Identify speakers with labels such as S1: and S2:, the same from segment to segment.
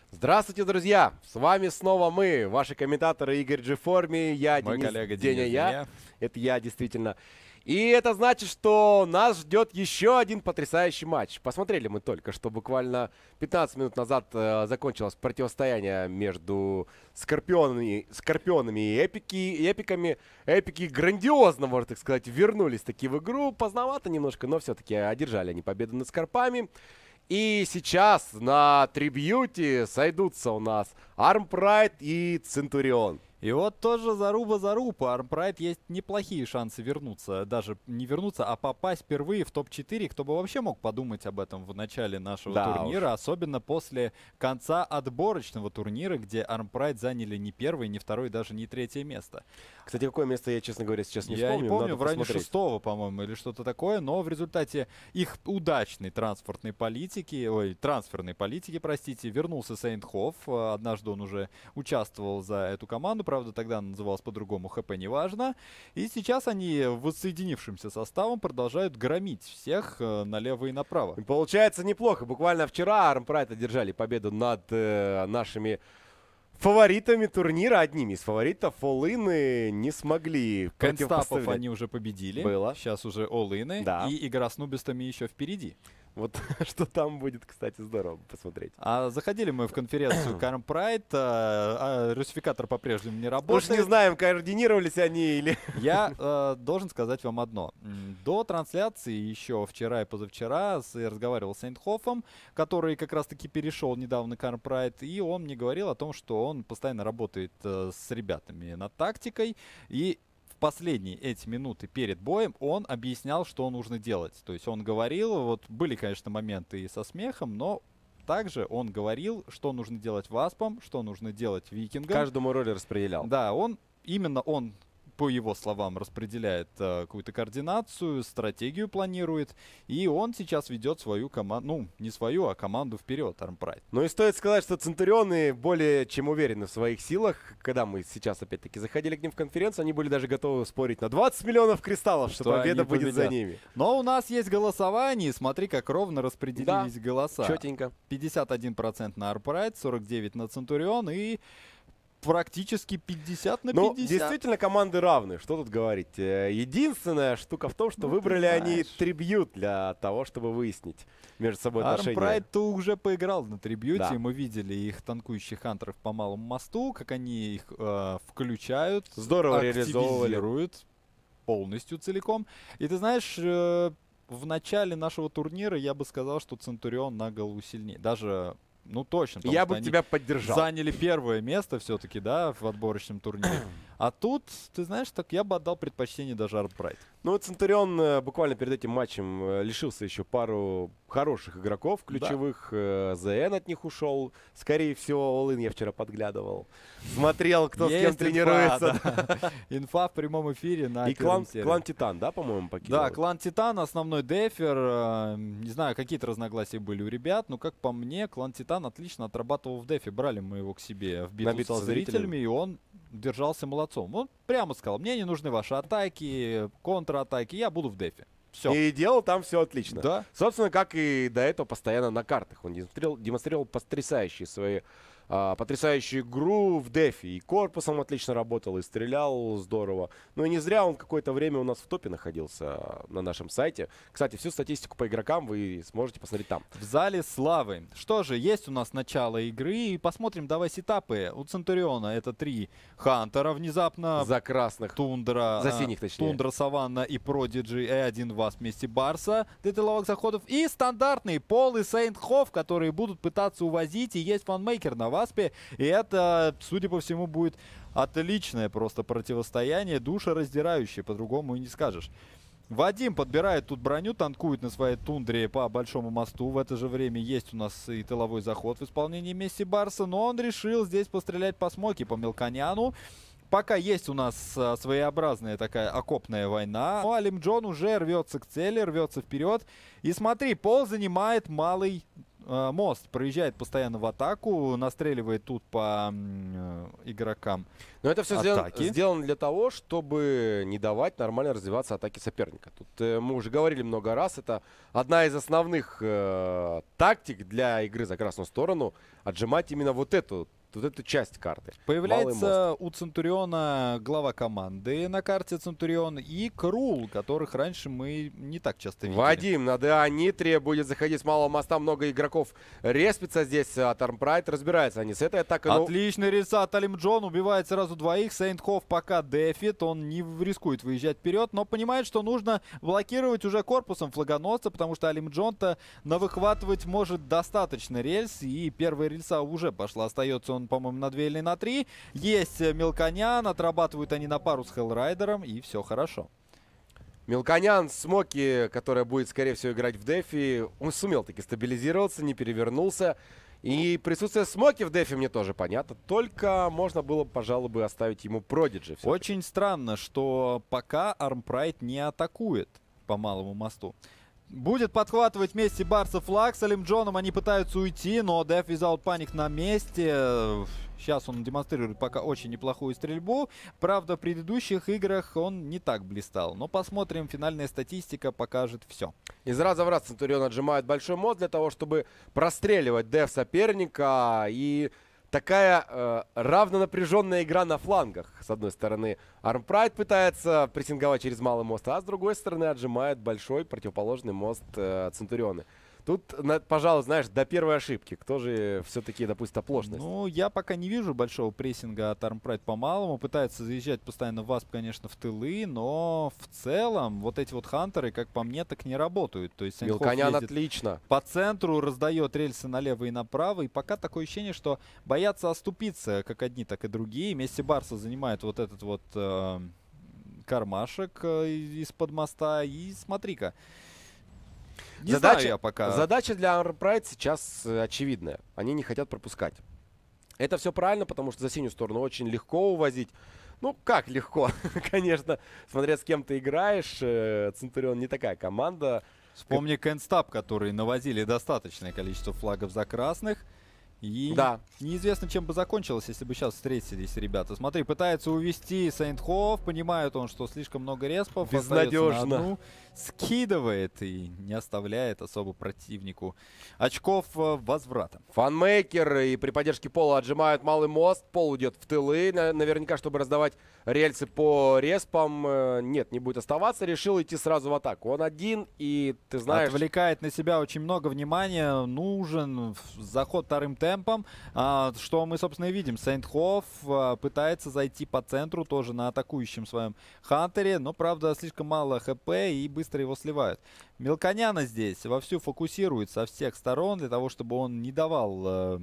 S1: Здравствуйте, друзья! С вами снова мы, ваши комментаторы Игорь Джиформи, я
S2: Мой
S1: Денис
S2: коллега
S1: Деня,
S2: Денис
S1: я.
S2: Деня.
S1: Это я, действительно. И это значит, что нас ждет еще один потрясающий матч. Посмотрели мы только что, буквально 15 минут назад закончилось противостояние между Скорпионами и Эпиками. Эпики грандиозно, можно так сказать, вернулись таки в игру. Поздновато немножко, но все-таки одержали они победу над Скорпами. И сейчас на трибьюте сойдутся у нас Армпрайд и Центурион.
S2: И вот тоже заруба. Армпрайд есть неплохие шансы вернуться. Даже не вернуться, а попасть впервые в топ-4. Кто бы вообще мог подумать об этом в начале нашего турнира. Особенно после конца отборочного турнира, где Армпрайд заняли не первое, не второе, даже не третье место.
S1: Кстати, какое место я, честно говоря, сейчас не вспомню.
S2: Я не помню, в районе
S1: посмотреть.
S2: 6-го, по-моему, или что-то такое. Но в результате их удачной трансферной политики, вернулся Сейнт Хофф. Однажды он уже участвовал за эту команду. Правда, тогда она называлась по-другому, ХП неважно. И сейчас они воссоединившимся составом продолжают громить всех налево и направо.
S1: И получается неплохо. Буквально вчера Армпрайд одержали победу над нашими фаворитами турнира. Одними из фаворитов All-In не смогли
S2: Констапов они уже победили.
S1: Было.
S2: Сейчас уже All-In.
S1: Да.
S2: И игра с нубистами еще впереди.
S1: Вот что там будет, кстати, здорово посмотреть.
S2: Заходили мы в конференцию Армпрайд, русификатор по-прежнему не работает.
S1: Уж не знаем, координировались они или...
S2: Я должен сказать вам одно. До трансляции еще вчера и позавчера я разговаривал с Сейнтхоффом, который как раз-таки перешел недавно к Армпрайд, и он мне говорил о том, что он постоянно работает с ребятами над тактикой, и последние эти минуты перед боем он объяснял, что нужно делать. То есть он говорил, вот были, конечно, моменты и со смехом, но также он говорил, что нужно делать васпам, что нужно делать викингам.
S1: Каждому роли распределял.
S2: Да, он, по его словам, распределяет какую-то координацию, стратегию планирует, и он сейчас ведет свою команду, ну, не свою, а команду вперед, Армпрайд.
S1: Ну и стоит сказать, что Центурионы более чем уверены в своих силах. Когда мы сейчас, опять-таки, заходили к ним в конференцию, они были даже готовы спорить на 20 миллионов кристаллов, что победа будет за ними.
S2: Но у нас есть голосование, смотри, как ровно распределились голоса.
S1: Четенько.
S2: 51% на Армпрайд, 49% на Центурион и... практически 50 на 50.
S1: Ну, действительно, команды равны. Что тут говорить? Единственная штука в том, что выбрали они трибьют для того, чтобы выяснить между собой отношения.
S2: Армпрайд-то уже поиграл на трибьюте.
S1: Да.
S2: Мы видели их танкующих хантеров по малому мосту, как они их включают,
S1: Здорово реализовывали.
S2: активизируют полностью целиком. И ты знаешь, в начале нашего турнира я бы сказал, что Центурион на голову сильнее. Даже... Ну, точно.
S1: Я бы тебя поддержал.
S2: Заняли первое место все-таки, да, в отборочном турнире. А тут, ты знаешь, так я бы отдал предпочтение даже Армпрайд.
S1: Ну, Центурион буквально перед этим матчем лишился еще пару хороших игроков ключевых. Да. ЗН от них ушел. Скорее всего, All-In я вчера подглядывал. Смотрел, кто с кем тренируется.
S2: Инфа в прямом эфире на
S1: И клан Титан, да, по-моему, покинул?
S2: Да, клан Титан, основной дефер. Не знаю, какие-то разногласия были у ребят, но, как по мне, клан Титан отлично отрабатывал в дефе. Брали мы его к себе в битву со зрителями, и он держался молодцом. Он прямо сказал, мне не нужны ваши атаки, контратаки, я буду в дефе. Все.
S1: И делал там все отлично.
S2: Да.
S1: Собственно, как и до этого постоянно на картах. Он демонстрировал потрясающую игру в дефе. И корпусом отлично работал, и стрелял здорово. Ну и не зря он какое-то время у нас в топе находился на нашем сайте. Кстати, всю статистику по игрокам вы сможете посмотреть там.
S2: В зале славы. Что же, есть у нас начало игры. И посмотрим, давай сетапы. У Центуриона это 3 хантера внезапно.
S1: За красных.
S2: Тундра.
S1: За синих, точнее.
S2: Тундра, Саванна и Продиджи. И один вас вместе Барса. Для тыловых заходов. И стандартный Пол и Сейнтхофф, которые будут пытаться увозить. И есть фанмейкер на Васпе. И это, судя по всему, будет отличное просто противостояние. Душераздирающее, по-другому и не скажешь. Вадим подбирает тут броню, танкует на своей тундре по большому мосту. В это же время есть у нас и тыловой заход в исполнении Месси Барса. Но он решил здесь пострелять по смоке, по Мелконяну. Пока есть у нас своеобразная такая окопная война. Ну, а Лимджон уже рвется к цели, рвется вперед. И смотри, Пол занимает малый Мост проезжает постоянно в атаку, настреливает тут по игрокам.
S1: Но это все сделано для того, чтобы не давать нормально развиваться атаке соперника. Тут мы уже говорили много раз, это одна из основных тактик для игры за красную сторону, отжимать именно вот эту часть карты.
S2: Появляется у Центуриона глава команды на карте Центурион и Крул, которых раньше мы не так часто видели.
S1: Вадим на ДА Нитре будет заходить с малого моста. Много игроков респится здесь от Армпрайд. Разбираются они с этой атакой.
S2: Отличный рельса от Алимджон. Убивает сразу двоих. Сейнтхоф пока дефит. Он не рискует выезжать вперед, но понимает, что нужно блокировать уже корпусом флагоносца, потому что Алимджон-то навыхватывать может достаточно рельс. И первая рельса уже пошла. Остается он, по-моему, на 2 или на 3. Есть Мелконян, отрабатывают они на пару с Хеллрайдером, и все хорошо.
S1: Мелконян, Смоки, которая будет, скорее всего, играть в дефи, он сумел таки стабилизироваться, не перевернулся. И присутствие Смоки в дефе мне тоже понятно. Только можно было, пожалуй, бы оставить ему Продиджи.
S2: Очень странно, что пока Армпрайд не атакует по малому мосту. Будет подхватывать вместе Барса флаг. С Алимджоном они пытаются уйти, но Death Without Panic на месте. Сейчас он демонстрирует пока очень неплохую стрельбу. Правда, в предыдущих играх он не так блистал. Но посмотрим, финальная статистика покажет все.
S1: Из раза в раз Центурион отжимает большой мост для того, чтобы простреливать Death соперника. И такая равнонапряженная игра на флангах. С одной стороны, Армпрайд пытается прессинговать через малый мост, а с другой стороны отжимает большой противоположный мост Центурионы. Тут, пожалуй, знаешь, до первой ошибки. Кто же все-таки допустит оплошность?
S2: Ну, я пока не вижу большого прессинга от Армпрайд по малому. Пытается заезжать постоянно Васп, конечно, в тылы, но в целом вот эти вот хантеры, как по мне, так не работают. То есть
S1: Мелконян отлично.
S2: По центру раздает рельсы налево и направо. И пока такое ощущение, что боятся оступиться как одни, так и другие. Месси Барса занимает вот этот вот кармашек из-под моста. И смотри-ка.
S1: Задача для Армпрайд сейчас очевидная. Они не хотят пропускать. Это все правильно, потому что за синюю сторону очень легко увозить. Ну, как легко? Конечно, смотря с кем ты играешь. Центурион не такая команда.
S2: Вспомни Кэнстап, которые навозили достаточное количество флагов за красных. И неизвестно, чем бы закончилось, если бы сейчас встретились ребята. Смотри, пытается увести Сейнтхоф, понимает он, что слишком много респов.
S1: Безнадежно.
S2: Скидывает и не оставляет особо противнику очков возврата.
S1: Фанмейкер и при поддержке Пола отжимают малый мост. Пол идет в тылы, наверняка, чтобы раздавать рельсы по респам. Нет, не будет оставаться. Решил идти сразу в атаку. Он один, и ты знаешь...
S2: Отвлекает на себя очень много внимания. Нужен заход вторым темпом. Что мы, собственно, и видим. Сейнтхоф пытается зайти по центру, тоже на атакующем своем хантере. Но, правда, слишком мало хп и быстро его сливают. Мелконяна здесь вовсю фокусирует со всех сторон для того, чтобы он не давал...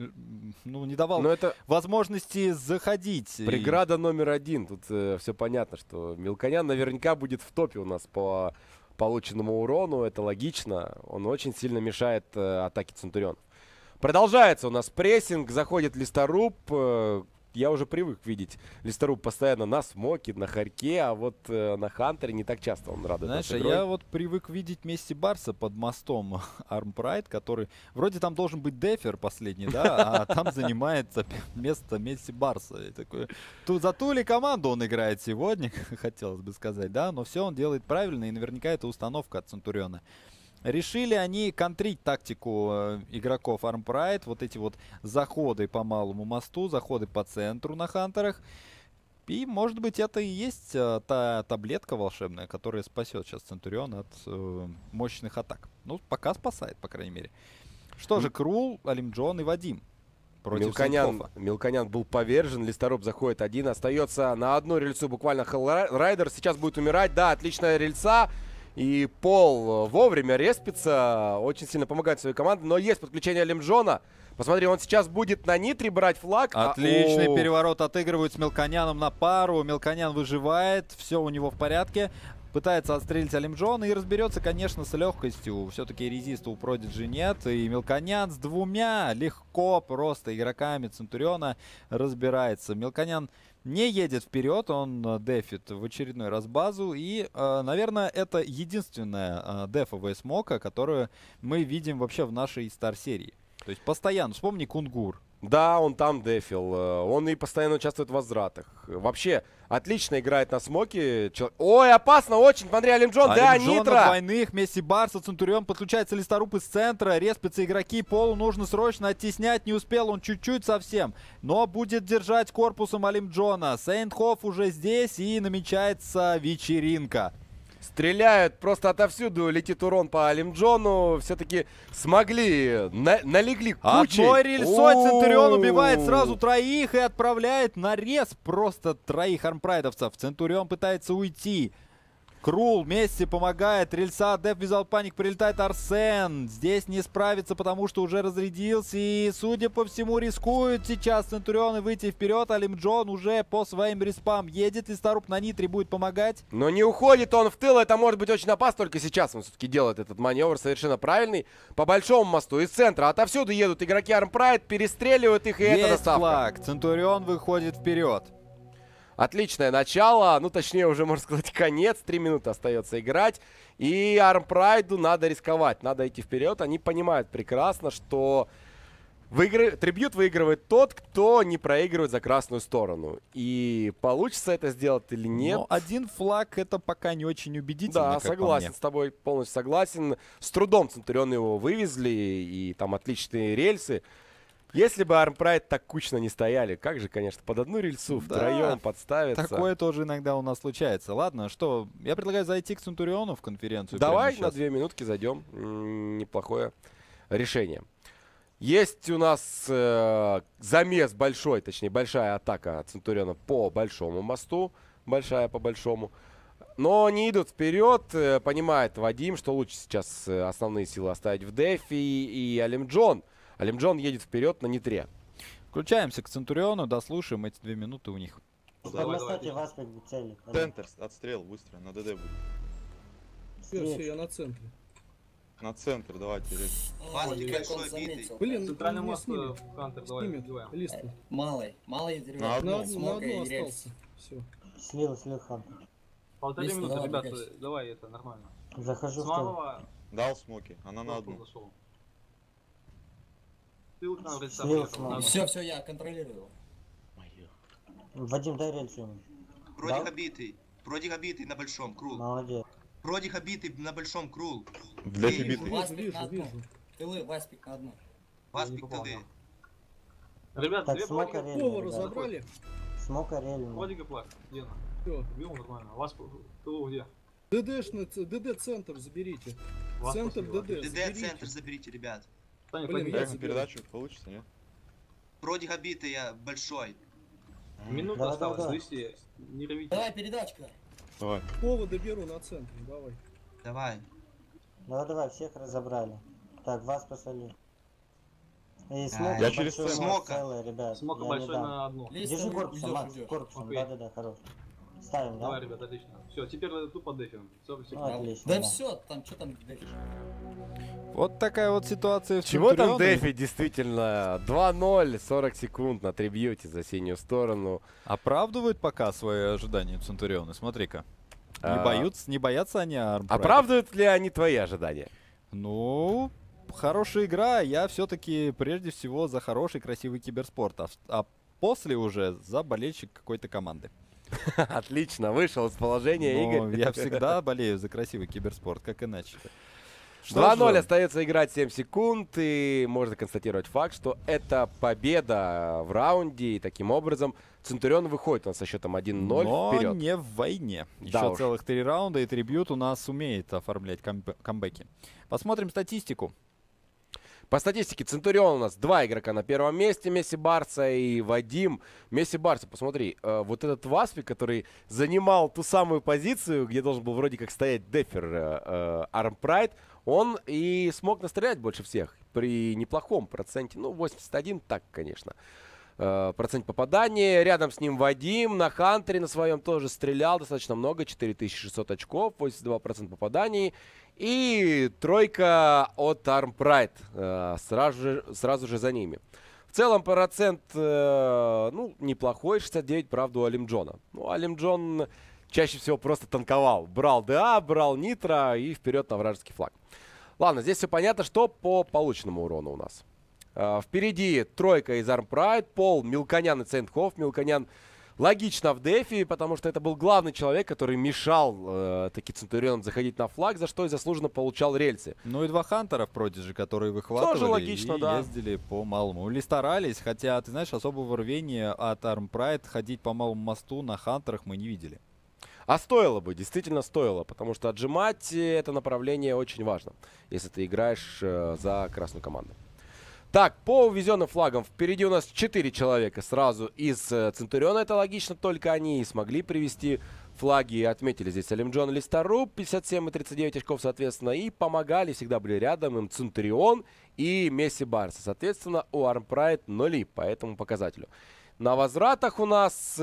S2: возможности заходить.
S1: Преграда номер один. Тут все понятно, что Мелконян наверняка будет в топе у нас по полученному урону. Это логично. Он очень сильно мешает атаке Центурион. Продолжается у нас прессинг. Заходит Листоруб. Я уже привык видеть Листоруб постоянно на Смоке, на Харьке, а вот на Хантере не так часто он радует.
S2: Знаешь, я вот привык видеть Месси Барса под мостом Армпрайд, который вроде там должен быть дефер последний, да, а там занимает место Месси Барса. За ту ли команду он играет сегодня, хотелось бы сказать, да, но все он делает правильно, и наверняка это установка от Центуриона. Решили они контрить тактику игроков Армпрайд. Вот эти вот заходы по малому мосту, заходы по центру на хантерах. И, может быть, это и есть та таблетка волшебная, которая спасет сейчас Центурион от мощных атак. Ну, пока спасает, по крайней мере. Что же, Крул, Алимджон и Вадим против Сейнтхофа.
S1: Мелконян был повержен, Листоруб заходит один. Остается на одну рельсу буквально Хеллрайдер. Сейчас будет умирать. Да, отличная рельса. И Пол вовремя респится, очень сильно помогает своей команде, но есть подключение Алимджона. Посмотри, он сейчас будет на Нитре брать флаг.
S2: Отличный переворот отыгрывают с Мелконяном на пару. Мелконян выживает, все у него в порядке. пытается отстрелить Алимджон и разберется, конечно, с легкостью. Все-таки резиста у Продиджи нет. И Мелконян с двумя легко просто игроками Центуриона разбирается. Мелконян не едет вперед, он дефит в очередной раз базу. И, наверное, это единственная дефовая смока, которую мы видим вообще в нашей стар-серии. То есть постоянно. Вспомни Кунгур.
S1: Да, он там дефил. Он и постоянно участвует в возвратах. Вообще, отлично играет на смоке. Ой, опасно очень. Смотри, Алимджон, да, Нитро.
S2: Двойных, Месси Барса, Центурион, подключается Листоруп из центра. Респятся игроки, Полу нужно срочно оттеснять. Не успел он чуть-чуть совсем. Но будет держать корпусом Алимджона. Сейнтхоф уже здесь и намечается вечеринка.
S1: Стреляют просто отовсюду, летит урон по Алимджону. Все-таки смогли, налегли кучей.
S2: Одной рельсой Центурион убивает сразу троих и отправляет на рез просто троих армпрайдовцев. Центурион пытается уйти. Крул, Месси помогает, рельса, Деф визуал паник, прилетает Арсен. Здесь не справится, потому что уже разрядился и, судя по всему, рискует сейчас Центурион и выйти вперед. Алимджон уже по своим респам едет, и Старуп на Нитре будет помогать.
S1: Но не уходит он в тыл, это может быть очень опасно, только сейчас он все-таки делает этот маневр совершенно правильный. По большому мосту из центра отовсюду едут игроки Армпрайд, перестреливают их, и это доставка.
S2: Флаг, Центурион выходит вперед.
S1: Отличное начало, ну точнее уже можно сказать конец, 3 минуты остается играть. И Армпрайду надо рисковать, надо идти вперед. Они понимают прекрасно, что трибьют выигрывает тот, кто не проигрывает за красную сторону. И получится это сделать или нет.
S2: Но один флаг это пока не очень убедительно.
S1: Да, согласен с тобой, полностью согласен. С трудом Центурион его вывезли, и там отличные рельсы. Если бы Армпрайд так кучно не стояли, как же, конечно, под одну рельсу втроем подставиться.
S2: Такое тоже иногда у нас случается. Ладно, что, я предлагаю зайти к Центуриону в конференцию.
S1: Давай на 2 минутки зайдем. Неплохое решение. Есть у нас замес большой, точнее, большая атака Центуриона по большому мосту. Большая по большому. Но они идут вперед. Понимает Вадим, что лучше сейчас основные силы оставить в дефе. И Алимджон. Алимджон едет вперед на Нитре.
S2: Включаемся к Центуриону, дослушаем эти 2 минуты у них.
S3: Давай.
S4: Центр, отстрел, быстро, на ДД будет.
S3: Все, я на центре.
S4: На центр, давайте.
S3: Блин,
S5: Центральный
S3: не
S5: мост
S3: снимет.
S5: в кантер, давай,
S3: Снимет.
S5: убиваем.
S3: Лист.
S6: Малый
S4: На
S3: На
S4: одну.
S3: одну остался. Все.
S7: Слил Хантер.
S5: 1,5
S6: Лист,
S5: минуты,
S6: давай,
S5: ребята,
S6: убегайся.
S5: давай, это нормально.
S7: Захожу
S5: С
S7: в тыл.
S5: малого
S4: Дал смоки, она на одну.
S5: зашел. Ты вот нам рельса
S7: Слил
S5: приехал,
S7: смог.
S5: на
S6: Все, я контролирую его.
S7: Вадим, дай рельсу ему.
S8: Продих
S7: Да?
S8: обитый. Продих обитый на большом, крул.
S7: Молодец.
S8: Продих обитый на большом, крул.
S4: Для
S8: Эй,
S4: битый.
S3: Вижу,
S6: Васпик на
S3: вижу,
S6: одну.
S3: вижу.
S6: Тылы, Васпик на одну.
S8: Вас
S5: не
S8: пикталы.
S5: попал, Ребята,
S7: Так,
S5: две
S7: смока
S5: продига,
S7: рельс.
S3: Повара забрали.
S7: Смока рельс.
S5: продига плак, где она?
S3: Все.
S5: Убил нормально. Вас тылу где?
S3: ДД центр заберите.
S5: Вас
S3: Центр
S5: спасибо.
S3: ДД.
S8: ДД центр заберите, ребят.
S5: Таня,
S3: Блин,
S5: подбери.
S3: я
S4: Эх, передачу получится, нет?
S8: Продих обитый я большой.
S5: Минута
S7: Давай,
S5: осталась,
S7: давай.
S5: Лысти, не рвите.
S6: Давай, передачка.
S4: Давай.
S3: Повода беру на центре. Давай.
S8: Давай.
S7: Давай, всех разобрали. Так, вас посолю. И
S8: Я
S7: смока
S4: через
S7: большой
S8: центр.
S7: мост целый, ребят.
S5: Смока
S7: я
S5: большой
S7: не дам.
S5: на одну.
S6: Лист,
S7: Держи корпусом,
S6: уйдешь,
S7: Макс,
S6: уйдешь.
S7: корпусом.
S5: Окей.
S7: Да, хорош. Ставим,
S5: Давай,
S7: да?
S5: ребята, отлично. Все, теперь тупо дефим. 40 секунд.
S7: Ну, отлично.
S6: Да
S7: да.
S6: все, там что там дефишь?
S2: Вот такая вот ситуация в
S1: Чего там
S2: Центурионе.
S1: дефи, действительно? 2-0, 40 секунд на трибьюте за синюю сторону.
S2: Оправдывают пока свои ожидания Центурионы, смотри-ка. Не боятся они Армпрайда.
S1: Оправдывают ли они твои ожидания?
S2: Ну, хорошая игра. Я все-таки прежде всего за хороший, красивый киберспорт. А после уже за болельщик какой-то команды.
S1: Отлично, вышел из положения,
S2: Но
S1: Игорь.
S2: я всегда болею за красивый киберспорт, как иначе.
S1: 2-0 остается играть 7 секунд, и можно констатировать факт, что это победа в раунде, и таким образом Центурион выходит у нас со счетом 1-0
S2: Но
S1: вперед.
S2: не в войне.
S1: Да
S2: Еще
S1: уж.
S2: целых 3 раунда, и трибьют у нас умеет оформлять камбэки. Посмотрим статистику.
S1: По статистике Центурион у нас 2 игрока на первом месте, Месси Барса и Вадим. Месси Барса, посмотри, вот этот Васпик, который занимал ту самую позицию, где должен был вроде как стоять дефер Армпрайд, он и смог настрелять больше всех при неплохом проценте, ну 81 так, конечно. процент попадания. Рядом с ним Вадим на Хантере на своем тоже стрелял достаточно много. 4600 очков, 82% попаданий. И тройка от Arm Pride сразу же за ними. В целом процент, ну, неплохой, 69, правда, у Алим Джона. Ну, Алим Джон чаще всего просто танковал. Брал ДА, брал Нитро и вперед на вражеский флаг. Ладно, здесь все понятно, что по полученному урону у нас. Впереди тройка из Arm Pride, Пол, Мелконян и Сейнтхоф. Мелконян логично в дефе, потому что это был главный человек, который мешал таки Центурионам заходить на флаг, за что и заслуженно получал рельсы.
S2: Ну и два Хантера в Продиджи, которые выхватывали
S1: тоже логично,
S2: и
S1: да.
S2: ездили по малому. Или старались, хотя, ты знаешь, особого рвения от Arm Pride ходить по малому мосту на Хантерах мы не видели.
S1: А стоило бы, действительно стоило, потому что отжимать это направление очень важно, если ты играешь за красную команду. Так, по увезенным флагам впереди у нас 4 человека сразу из Центуриона. Это логично, только они и смогли привести флаги. И отметили здесь Алим Джон и Листару, 57 и 39 очков, соответственно. И помогали, всегда были рядом им Центурион и Месси Барса. Соответственно, у Arm Pride 0 по этому показателю. На возвратах у нас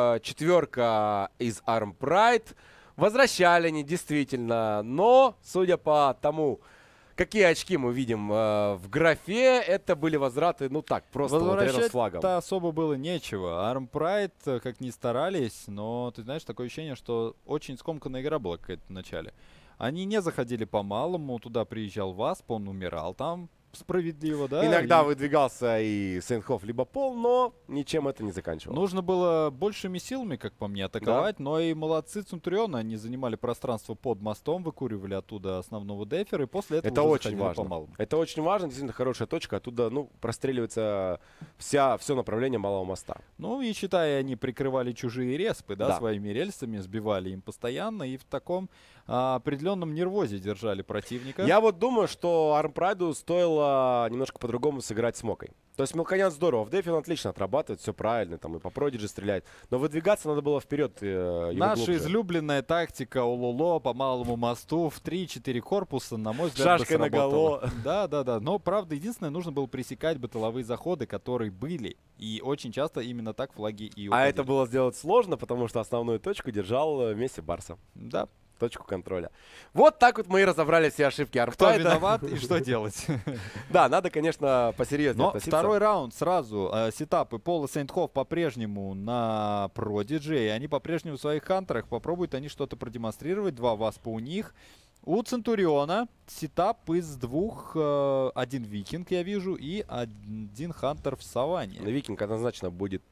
S1: четверка из Arm Pride. Возвращали они действительно, но, судя по тому, какие очки мы видим в графе, это были возвраты, ну так, просто вот рядом с флагом.
S2: Возвращать-то особо было нечего. Arm Pride, как ни старались, но ты знаешь, такое ощущение, что очень скомканная игра была какая-то в начале. Они не заходили по малому, туда приезжал Васп, он умирал там. Справедливо, да?
S1: Иногда выдвигался и Сейнтхоф, либо Пол, но ничем это не заканчивалось.
S2: Нужно было большими силами, как по мне, атаковать,
S1: Да.
S2: но и молодцы Центуриона, они занимали пространство под мостом, выкуривали оттуда основного дефера, и после этого
S1: Это
S2: уже
S1: очень
S2: заходили по
S1: важно.
S2: малому.
S1: Это очень важно, действительно хорошая точка. Оттуда, ну, простреливается все направление малого моста.
S2: Ну и, считай, они прикрывали чужие респы, да,
S1: Да.
S2: своими рельсами, сбивали им постоянно, и в таком определенном нервозе держали противника.
S1: Я вот думаю, что Arm Pride стоило немножко по-другому сыграть с Мокой. То есть Мелконян здорово, в дефе он отлично отрабатывает, все правильно, там и по Продиджи стреляет. Но выдвигаться надо было вперед.
S2: Наша излюбленная тактика Улуло по малому мосту в 3-4 корпуса, на мой взгляд,
S1: Шашкой
S2: бы сработала.
S1: наголо.
S2: Да. Но, правда, единственное, нужно было пресекать батловые заходы, которые были. И очень часто именно так флаги и уходили.
S1: А это было сделать сложно, потому что основную точку держал Месси Барса.
S2: Да.
S1: Точку контроля. Вот так вот мы и разобрали все ошибки Arm
S2: Кто
S1: Pride.
S2: виноват и что делать?
S1: Да, надо, конечно, посерьезнее
S2: Но
S1: относиться.
S2: второй раунд сразу. Сетапы Пол и Сейнтхоф по-прежнему на Продиджи. И они по-прежнему в своих хантерах. Попробуют они что-то продемонстрировать. Два Васпа у них. У Центуриона сетап из двух. Один Викинг, я вижу, и один Хантер в Саванне.
S1: Викинг однозначно будет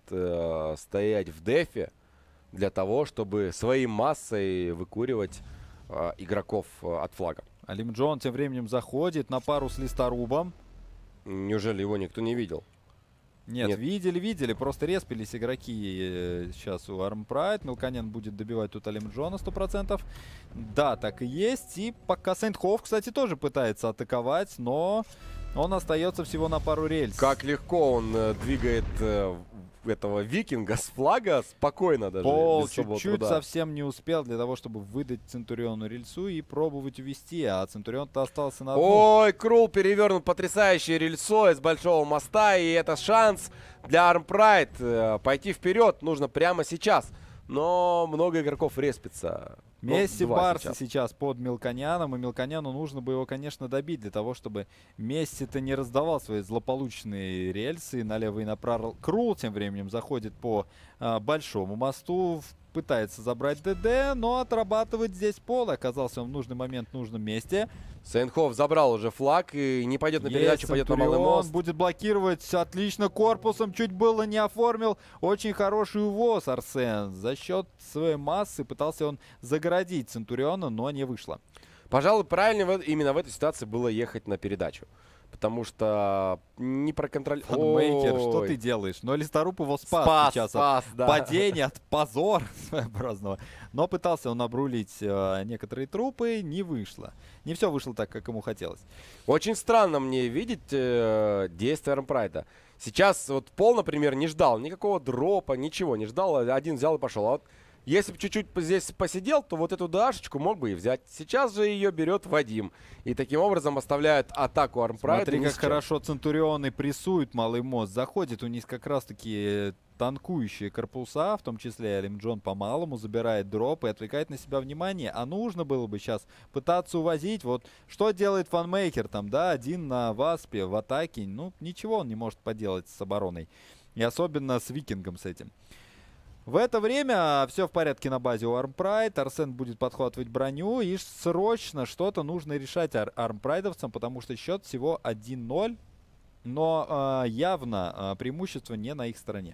S1: стоять в дефе для того, чтобы своей массой выкуривать игроков от флага.
S2: Алим Джон тем временем заходит на пару с Листорубом.
S1: Неужели его никто не видел?
S2: Нет,
S1: Нет.
S2: видели, просто респились игроки сейчас у Arm Pride. Мелконян будет добивать тут Алим Джона 100%. Да, так и есть. И пока Сейнтхоф, кстати, тоже пытается атаковать, но он остается всего на пару рельс.
S1: Как легко он двигает этого Викинга с флага спокойно даже.
S2: Пол
S1: без особого
S2: чуть-чуть
S1: труда.
S2: совсем не успел для того, чтобы выдать Центуриону рельсу и пробовать увести, а Центурион-то остался на одну.
S1: Ой, Крул перевернут потрясающей рельсой с большого моста, и это шанс для Arm Pride пойти вперед. Нужно прямо сейчас. Но много игроков респится. Ну,
S2: Месси
S1: два
S2: Барса сейчас под Мелконяном, и Мелконяну нужно бы его, конечно, добить для того, чтобы Месси-то не раздавал свои злополучные рельсы налево и направо. Крул тем временем заходит по большому мосту, пытается забрать ДД, но отрабатывает здесь Пол. Оказался он в нужный момент в нужном месте.
S1: Сейнтхоф забрал уже флаг и не пойдет на передачу, пойдет на малый
S2: Центурион
S1: мост.
S2: будет блокировать отлично корпусом, чуть было не оформил. Очень хороший увоз Арсен. За счет своей массы пытался он загородить Центуриона, но не вышло.
S1: Пожалуй, правильно именно в этой ситуации было ехать на передачу. Потому что не проконтролировать.
S2: Фанмейкер, что ты делаешь? Но Листоруб его спас сейчас от
S1: да.
S2: падения, от позора своеобразного. Но пытался он обрулить некоторые трупы, не вышло. Не все вышло так, как ему хотелось.
S1: Очень странно мне видеть действия Arm Pride. Сейчас вот Пол, например, не ждал никакого дропа, ничего не ждал. Один взял и пошел. А вот Если бы чуть-чуть здесь посидел, то вот эту дашечку мог бы и взять. Сейчас же ее берет Вадим. И таким образом оставляет атаку Армпрайда.
S2: Смотри, как хорошо Центурионы прессуют малый мост. Заходит у них как раз-таки танкующие корпуса, в том числе Алим Джон по-малому забирает дроп и отвлекает на себя внимание. А нужно было бы сейчас пытаться увозить. Вот что делает фанмейкер там, да, один на Васпе в атаке. Ну, ничего он не может поделать с обороной. И особенно с Викингом с этим. В это время все в порядке на базе у Армпрайд. Арсен будет подхватывать броню. И срочно что-то нужно решать армпрайдовцам, потому что счет всего 1-0. Но явно преимущество не на их стороне.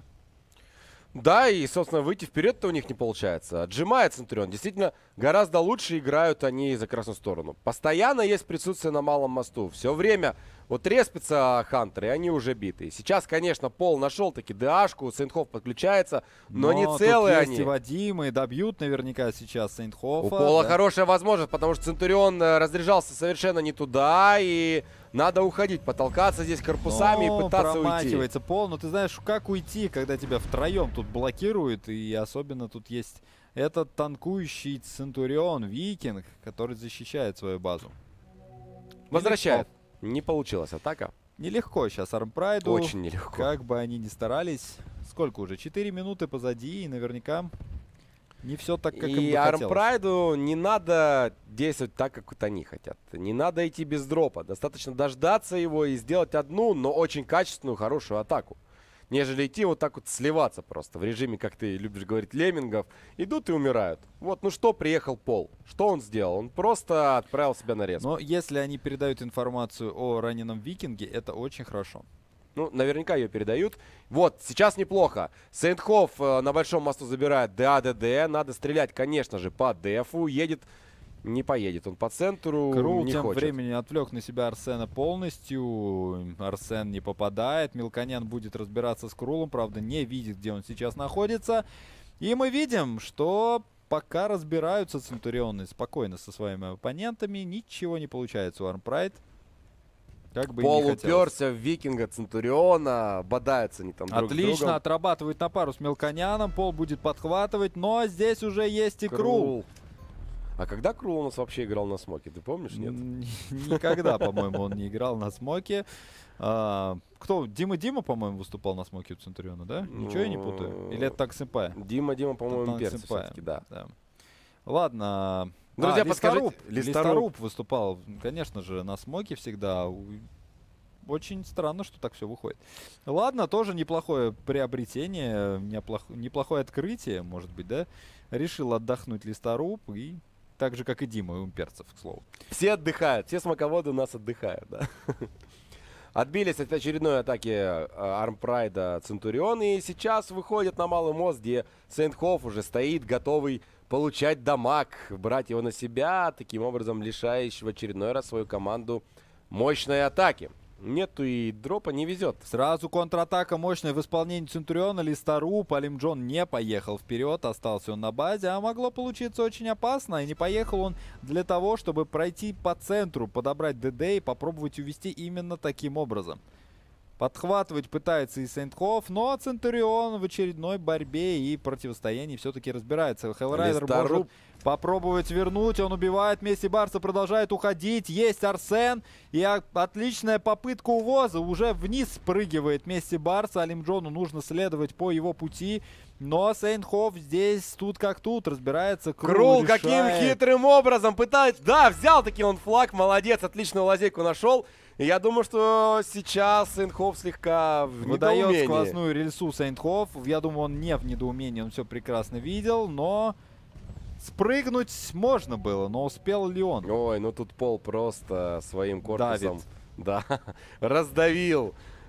S1: Да, и, собственно, выйти вперед-то у них не получается. Отжимает Центурион. Действительно, гораздо лучше играют они за красную сторону. Постоянно есть присутствие на малом мосту. Все время вот респятся хантеры, и они уже биты. Сейчас, конечно, Пол нашел таки ДАшку, Сейнтхоф подключается, но не целые
S2: тут
S1: они.
S2: Есть и Вадим, и добьют наверняка сейчас Сейнтхофа.
S1: У Пола
S2: да.
S1: хорошая возможность, потому что Центурион разряжался совершенно не туда, и надо уходить, потолкаться здесь корпусами и пытаться уйти.
S2: Промахивается Пол, но ты знаешь, как уйти, когда тебя втроем тут блокируют, и особенно тут есть этот танкующий Центурион, Викинг, который защищает свою базу.
S1: Возвращает. Не получилась атака.
S2: Нелегко сейчас Армпрайду.
S1: Очень нелегко.
S2: Как бы они ни старались. Сколько уже? 4 минуты позади, и наверняка не все так, как им бы
S1: И
S2: хотелось.
S1: Армпрайду не надо действовать так, как вот они хотят. Не надо идти без дропа. Достаточно дождаться его и сделать одну, но очень качественную, хорошую атаку. Нежели идти вот так вот сливаться просто в режиме, как ты любишь говорить, леммингов. Идут и умирают. Вот, ну что приехал Пол? Что он сделал? Он просто отправил себя на рез.
S2: Но если они передают информацию о раненом Викинге, это очень хорошо.
S1: Ну, наверняка ее передают. Вот, сейчас неплохо. Сейнтхоф на большом мосту забирает ДА-ДД. Надо стрелять, конечно же, по дефу. Едет, не поедет. Он по центру
S2: Крул
S1: не
S2: тем
S1: хочет.
S2: временем отвлек на себя Арсена полностью. Арсен не попадает. Мелконян будет разбираться с Крулом. Правда, не видит, где он сейчас находится. И мы видим, что пока разбираются Центурионы спокойно со своими оппонентами, ничего не получается у Армпрайд. Как бы
S1: Пол
S2: и не хотелось.
S1: уперся в Викинга, Центуриона. Бодаются они там друг с
S2: Отлично,
S1: другом.
S2: отрабатывает на пару с Мелконяном. Пол будет подхватывать, но здесь уже есть и Крул.
S1: А когда Крул у нас вообще играл на смоке? Ты помнишь, нет?
S2: Никогда, по-моему, он не играл на смоке. Кто? Дима, по-моему, выступал на смоке у Центуриона, да? Ничего я не путаю? Или это так сэмпай?
S1: Дима, по-моему,
S2: Так
S1: перцы
S2: сэмпай.
S1: все-таки, да.
S2: Ладно.
S1: Друзья, подскажите.
S2: Листоруб выступал, конечно же, на смоке всегда. Очень странно, что так все выходит. Ладно, тоже неплохое приобретение, неплохое открытие, может быть, да? Решил отдохнуть Листоруб и так же, как и Дима, у имперцев, к слову.
S1: Все отдыхают, все смоководы у нас отдыхают, да. Отбились от очередной атаки Армпрайда Центурион. И сейчас выходят на малый мост, где Сейнтхоф уже стоит, готовый получать дамаг, брать его на себя, таким образом лишающий в очередной раз свою команду мощной атаки. Нету и дропа, не везет.
S2: Сразу контратака мощная в исполнении Центуриона. Листоруб, Алим Джон не поехал вперед, остался он на базе, а могло получиться очень опасно. И не поехал он для того, чтобы пройти по центру, подобрать ДД и попробовать увести именно таким образом. Подхватывать пытается и Сейнтхоф, но Центурион в очередной борьбе и противостоянии все-таки разбирается. Хеллрайдер может попробовать вернуть, он убивает Месси Барса, продолжает уходить. Есть Арсен и отличная попытка увоза. Уже вниз спрыгивает Месси Барса, Алим Джону нужно следовать по его пути. Но Сейнтхоф здесь тут как тут разбирается.
S1: Крул
S2: решает.
S1: каким хитрым образом пытается... Да, взял таки он флаг, молодец, отличную лазейку нашел. И я думаю, что сейчас Сейнтхоф слегка в
S2: Выдает
S1: недоумении.
S2: сквозную рельсу Сейнтхоф. Я думаю, он не в недоумении, он все прекрасно видел, но спрыгнуть можно было, но успел ли он?
S1: Ой, ну тут Пол просто своим корпусом
S2: Давит.
S1: да, раздавил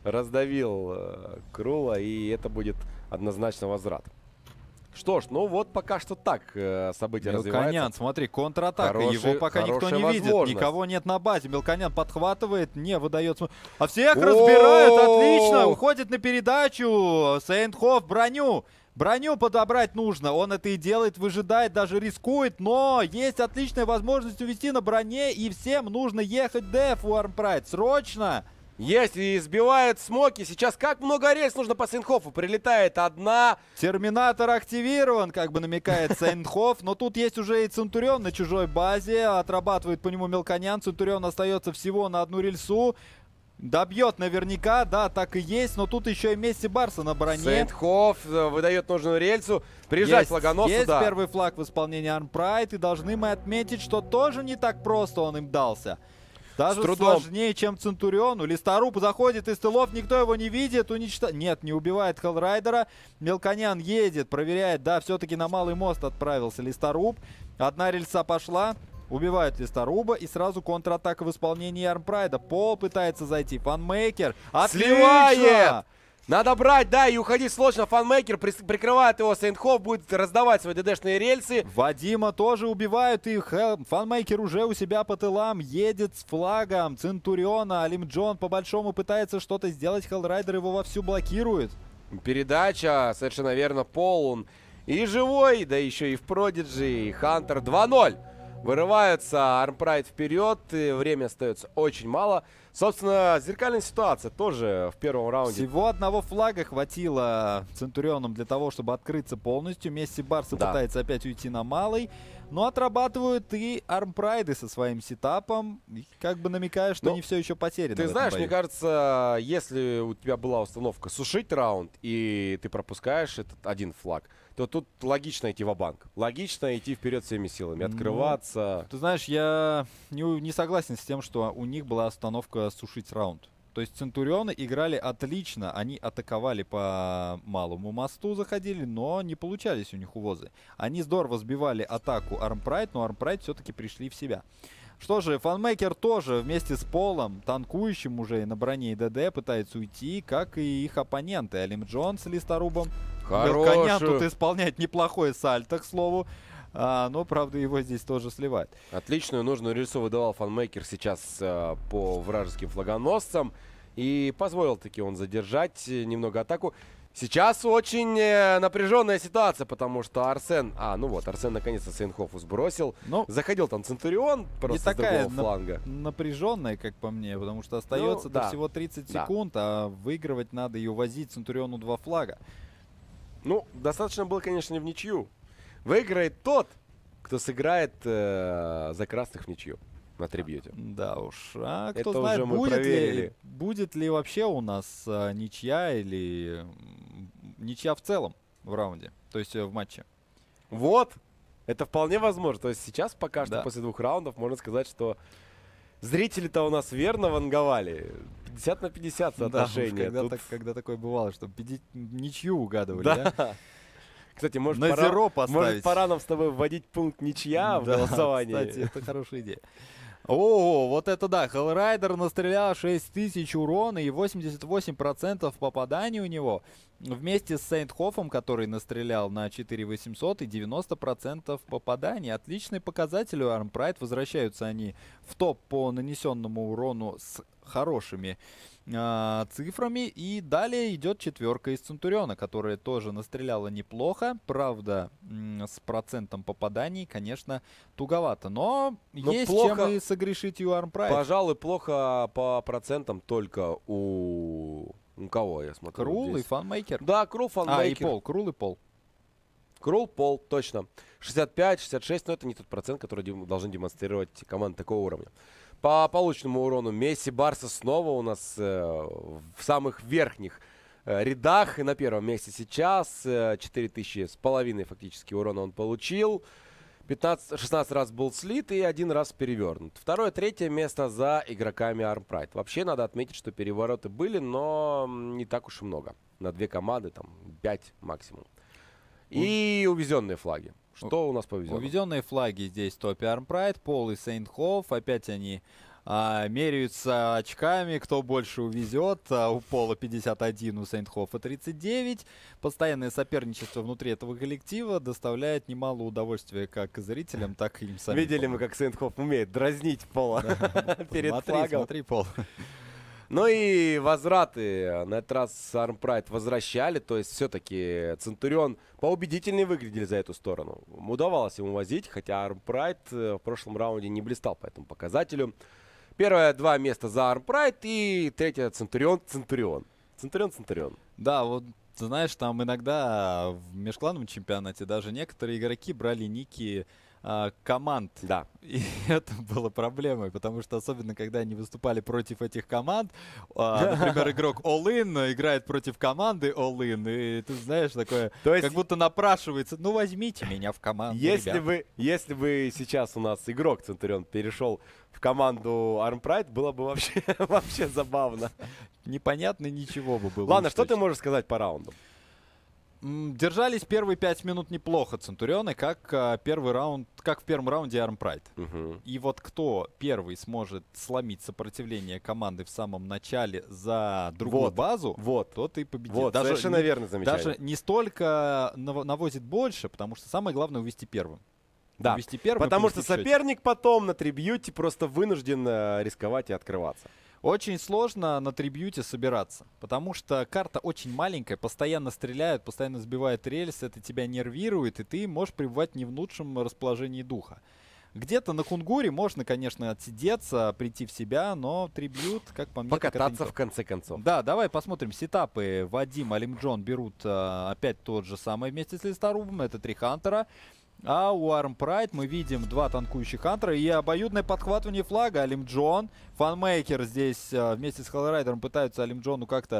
S1: Крула, и это будет однозначно возврат. Что ж, ну вот пока что так события развиваются.
S2: Мелконян, смотри, контратака. Его пока никто не видит.
S1: возможность.
S2: Никого нет на базе. Мелконян подхватывает, не выдает. А всех разбирают. Отлично. Уходит на передачу. Сейнтхоф броню. Броню подобрать нужно. Он это и делает, выжидает, даже рискует. Но есть отличная возможность увести на броне. И всем нужно ехать деф у Армпрайд. Срочно.
S1: Есть, и сбивают смоки. Сейчас как много рельс нужно по Сейнтхофу. Прилетает одна.
S2: Терминатор активирован, как бы намекает Сейнтхоф, но тут есть уже и Центурион на чужой базе, отрабатывает по нему Мелконян, Центурион остается всего на одну рельсу, добьет наверняка, да, так и есть, но тут еще и Месси Барса на броне.
S1: Сейнтхоф выдает нужную рельсу. Приезжать флагоносцу,
S2: есть
S1: да.
S2: первый флаг в исполнении Армпрайд, и должны мы отметить, что тоже не так просто он им дался. Даже
S1: С трудом.
S2: сложнее, чем Центуриону. Листоруб заходит из тылов, никто его не видит, Нет, не убивает Хеллрайдера. Мелконян едет, проверяет, да, все-таки на Малый мост отправился Листоруб. Одна рельса пошла, убивают Листоруба, и сразу контратака в исполнении Армпрайда. Пол пытается зайти, Фанмейкер.
S1: Сливает! Надо брать, да, и уходить сложно. Фанмейкер прикрывает его. Сейнтхоф будет раздавать свои ДДшные рельсы.
S2: Вадима тоже убивают, и Фанмейкер уже у себя по тылам едет с флагом Центуриона. Алим Джон по-большому пытается что-то сделать, Хеллрайдер его вовсю блокирует.
S1: Передача, совершенно верно, Пол, он и живой, да еще и в Продиджи, и Хантер 2-0. Вырываются Армпрайд вперед, и время остается очень мало. Собственно, зеркальная ситуация тоже в первом раунде.
S2: Всего одного флага хватило Центурионам для того, чтобы открыться полностью. Месси Барса
S1: Да.
S2: пытается опять уйти на малый. Но отрабатывают и Армпрайды со своим сетапом. И как бы намекая, что
S1: Ну,
S2: они все еще потеряны.
S1: Ты
S2: в этом
S1: знаешь,
S2: бою.
S1: мне кажется, если у тебя была установка сушить раунд, и ты пропускаешь этот один флаг, то тут логично идти ва-банк. Логично идти вперед всеми силами, открываться.
S2: Ты знаешь, я не согласен с тем, что у них была установка сушить раунд. То есть Центурионы играли отлично, они атаковали по Малому мосту, заходили, но не получались у них увозы. Они здорово сбивали атаку Армпрайд, но Армпрайд все-таки пришли в себя. Что же, Фанмейкер тоже вместе с Полом, танкующим уже и на броне и ДД, пытается уйти, как и их оппоненты. Алим Джон с Листорубом. Мелконян тут исполняет неплохое сальто, к слову. Но, правда, его здесь тоже сливает.
S1: Отличную нужную рельсу выдавал Фанмейкер сейчас по вражеским флагоносцам. И позволил таки он задержать немного атаку. Сейчас очень напряженная ситуация, потому что Арсен... Арсен наконец-то Сейнтхофу сбросил.
S2: Ну,
S1: Заходил там Центурион
S2: не
S1: просто с
S2: такая
S1: другого фланга.
S2: напряженная, как по мне, потому что остается
S1: да.
S2: всего 30
S1: Да.
S2: секунд, а выигрывать надо и увозить Центуриону 2 флага.
S1: Ну, достаточно было, конечно, не в ничью. Выиграет тот, кто сыграет за красных в ничью на трибьюте.
S2: Да уж. А кто
S1: Это
S2: знает,
S1: уже мы проверили.
S2: будет ли вообще у нас ничья или ничья в целом в раунде, то есть в матче.
S1: Вот, это вполне возможно. То есть сейчас пока что
S2: Да.
S1: после 2 раундов можно сказать, что зрители-то у нас верно ванговали. 50 на 50 соотношение.
S2: Да,
S1: Тут-
S2: когда такое бывало, что ничью угадывали,
S1: Да.
S2: да?
S1: Кстати, может,
S2: На
S1: пора,
S2: зеро поставить.
S1: может, пора нам с тобой вводить пункт ничья в
S2: Да,
S1: голосовании.
S2: кстати, это хорошая идея. О, вот это да, Хеллрайдер настрелял 6000 урона и 88% попаданий у него. Вместе с Сейнтхофом, который настрелял на 4800 и 90% попаданий. Отличный показатель у Армпрайд. Возвращаются они в топ по нанесенному урону с хорошими цифрами. И далее идет 4 из Центуриона, которая тоже настреляла неплохо. Правда, с процентом попаданий, конечно, туговато. Но есть
S1: плохо.
S2: чем и согрешить у Армпрайд.
S1: Пожалуй, плохо по процентам только у кого, я смотрю.
S2: Крул и
S1: здесь.
S2: Фанмейкер.
S1: Да, Крул,
S2: И
S1: Фанмейкер.
S2: Пол. Крул и Пол.
S1: Крул, Пол, точно. 65, 66, но это не тот процент, который должны демонстрировать команды такого уровня. По полученному урону Месси Барса снова у нас в самых верхних рядах. И на первом месте сейчас. 4500 фактически урона он получил. 16 раз был слит и 1 раз перевернут. Второе, третье место за игроками Армпрайд. Вообще надо отметить, что перевороты были, но не так уж и много. На 2 команды, там 5 максимум. И увезенные флаги. Что у нас по увезенным?
S2: Уведенные флаги здесь в топе Армпрайд, Пол и Сейнтхоф. Опять они меряются очками, кто больше увезет. У Пола 51, у Сейнтхофа 39. Постоянное соперничество внутри этого коллектива доставляет немало удовольствия как зрителям, так и им самим.
S1: Видели мы, как Сейнтхоф умеет дразнить Пола перед флагом.
S2: Смотри, Пол.
S1: Ну и возвраты на этот раз Армпрайд возвращали, то есть все-таки Центурион поубедительнее выглядели за эту сторону. Удавалось ему возить, хотя Армпрайд в прошлом раунде не блистал по этому показателю. Первое 2 места за Армпрайд и третье Центурион. Центурион.
S2: Да, вот знаешь, там иногда в межклановом чемпионате даже некоторые игроки брали ники команд.
S1: Да.
S2: И это было проблемой, потому что особенно, когда они выступали против этих команд, например, игрок All-In играет против команды All-In, и ты знаешь, такое,
S1: То есть,
S2: как будто напрашивается, ну возьмите меня в команду, ребята.
S1: если бы сейчас у нас игрок Центурион перешел в команду Армпрайд, было бы вообще, вообще забавно.
S2: Непонятно ничего бы было.
S1: Ладно,
S2: уж
S1: что ты
S2: точно.
S1: можешь сказать по раунду?
S2: Держались первые 5 минут неплохо Центурионы, как в первом раунде Армпрайд.
S1: Мгм.
S2: И вот кто первый сможет сломить сопротивление команды в самом начале за другую
S1: Вот,
S2: базу,
S1: Вот,
S2: тот и победит.
S1: вот, совершенно верно замечание.
S2: Даже не столько навозит больше, потому что самое главное увести первым.
S1: Да,
S2: Увести первым и
S1: потому что
S2: повести в счете.
S1: соперник потом на трибьюте просто вынужден рисковать и открываться.
S2: Очень сложно на трибьюте собираться, потому что карта очень маленькая, постоянно стреляют, постоянно сбивают рельс, это тебя нервирует, и ты можешь пребывать не в лучшем расположении духа. Где-то на Кунгуре можно, конечно, отсидеться, прийти в себя, но трибьют, как по мне, так это не
S1: Покататься
S2: то.
S1: в конце концов.
S2: Да, давай посмотрим сетапы. Вадим, Алимджон берут опять тот же самый вместе с Листорубом, это 3 хантера. А у Армпрайд мы видим 2 танкующих хантера и обоюдное подхватывание флага. Алимджон, Фанмейкер здесь вместе с Хеллрайдером пытаются Алимджону как-то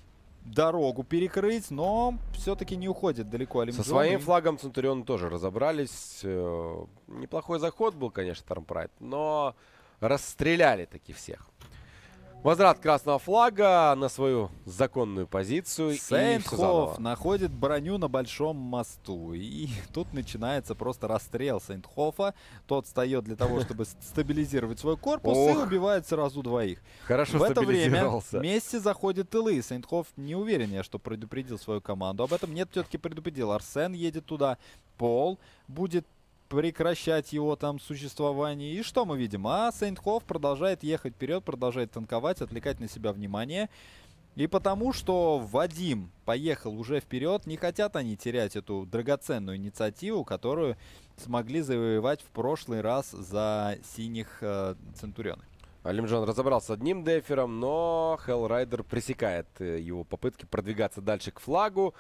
S2: дорогу перекрыть, но все-таки не уходит далеко Алимджон.
S1: Со своим
S2: И-
S1: флагом Центурион тоже разобрались. Неплохой заход был, конечно, Армпрайд, но расстреляли таки всех. Возврат красного флага на свою законную позицию. И всё
S2: Сейнтхоф
S1: заново.
S2: находит броню на большом мосту. И тут начинается просто расстрел Сейнтхофа. Тот встает для того, чтобы стабилизировать свой корпус, и
S1: Ох.
S2: убивает сразу 2.
S1: Хорошо
S2: В это время
S1: стабилизировался.
S2: Месси заходит тылы. Сейнтхоф не уверен, я, что предупредил свою команду. Об этом нет, все-таки предупредил. Арсен едет туда. Пол будет прекращать его там существование. И что мы видим? А Сейнтхоф продолжает ехать вперед, продолжает танковать, отвлекать на себя внимание. И потому что Вадим поехал уже вперед, не хотят они терять эту драгоценную инициативу, которую смогли завоевать в прошлый раз за синих Центурионы.
S1: Алимджон разобрался с одним дефером, но Хеллрайдер пресекает его попытки продвигаться дальше к флагу.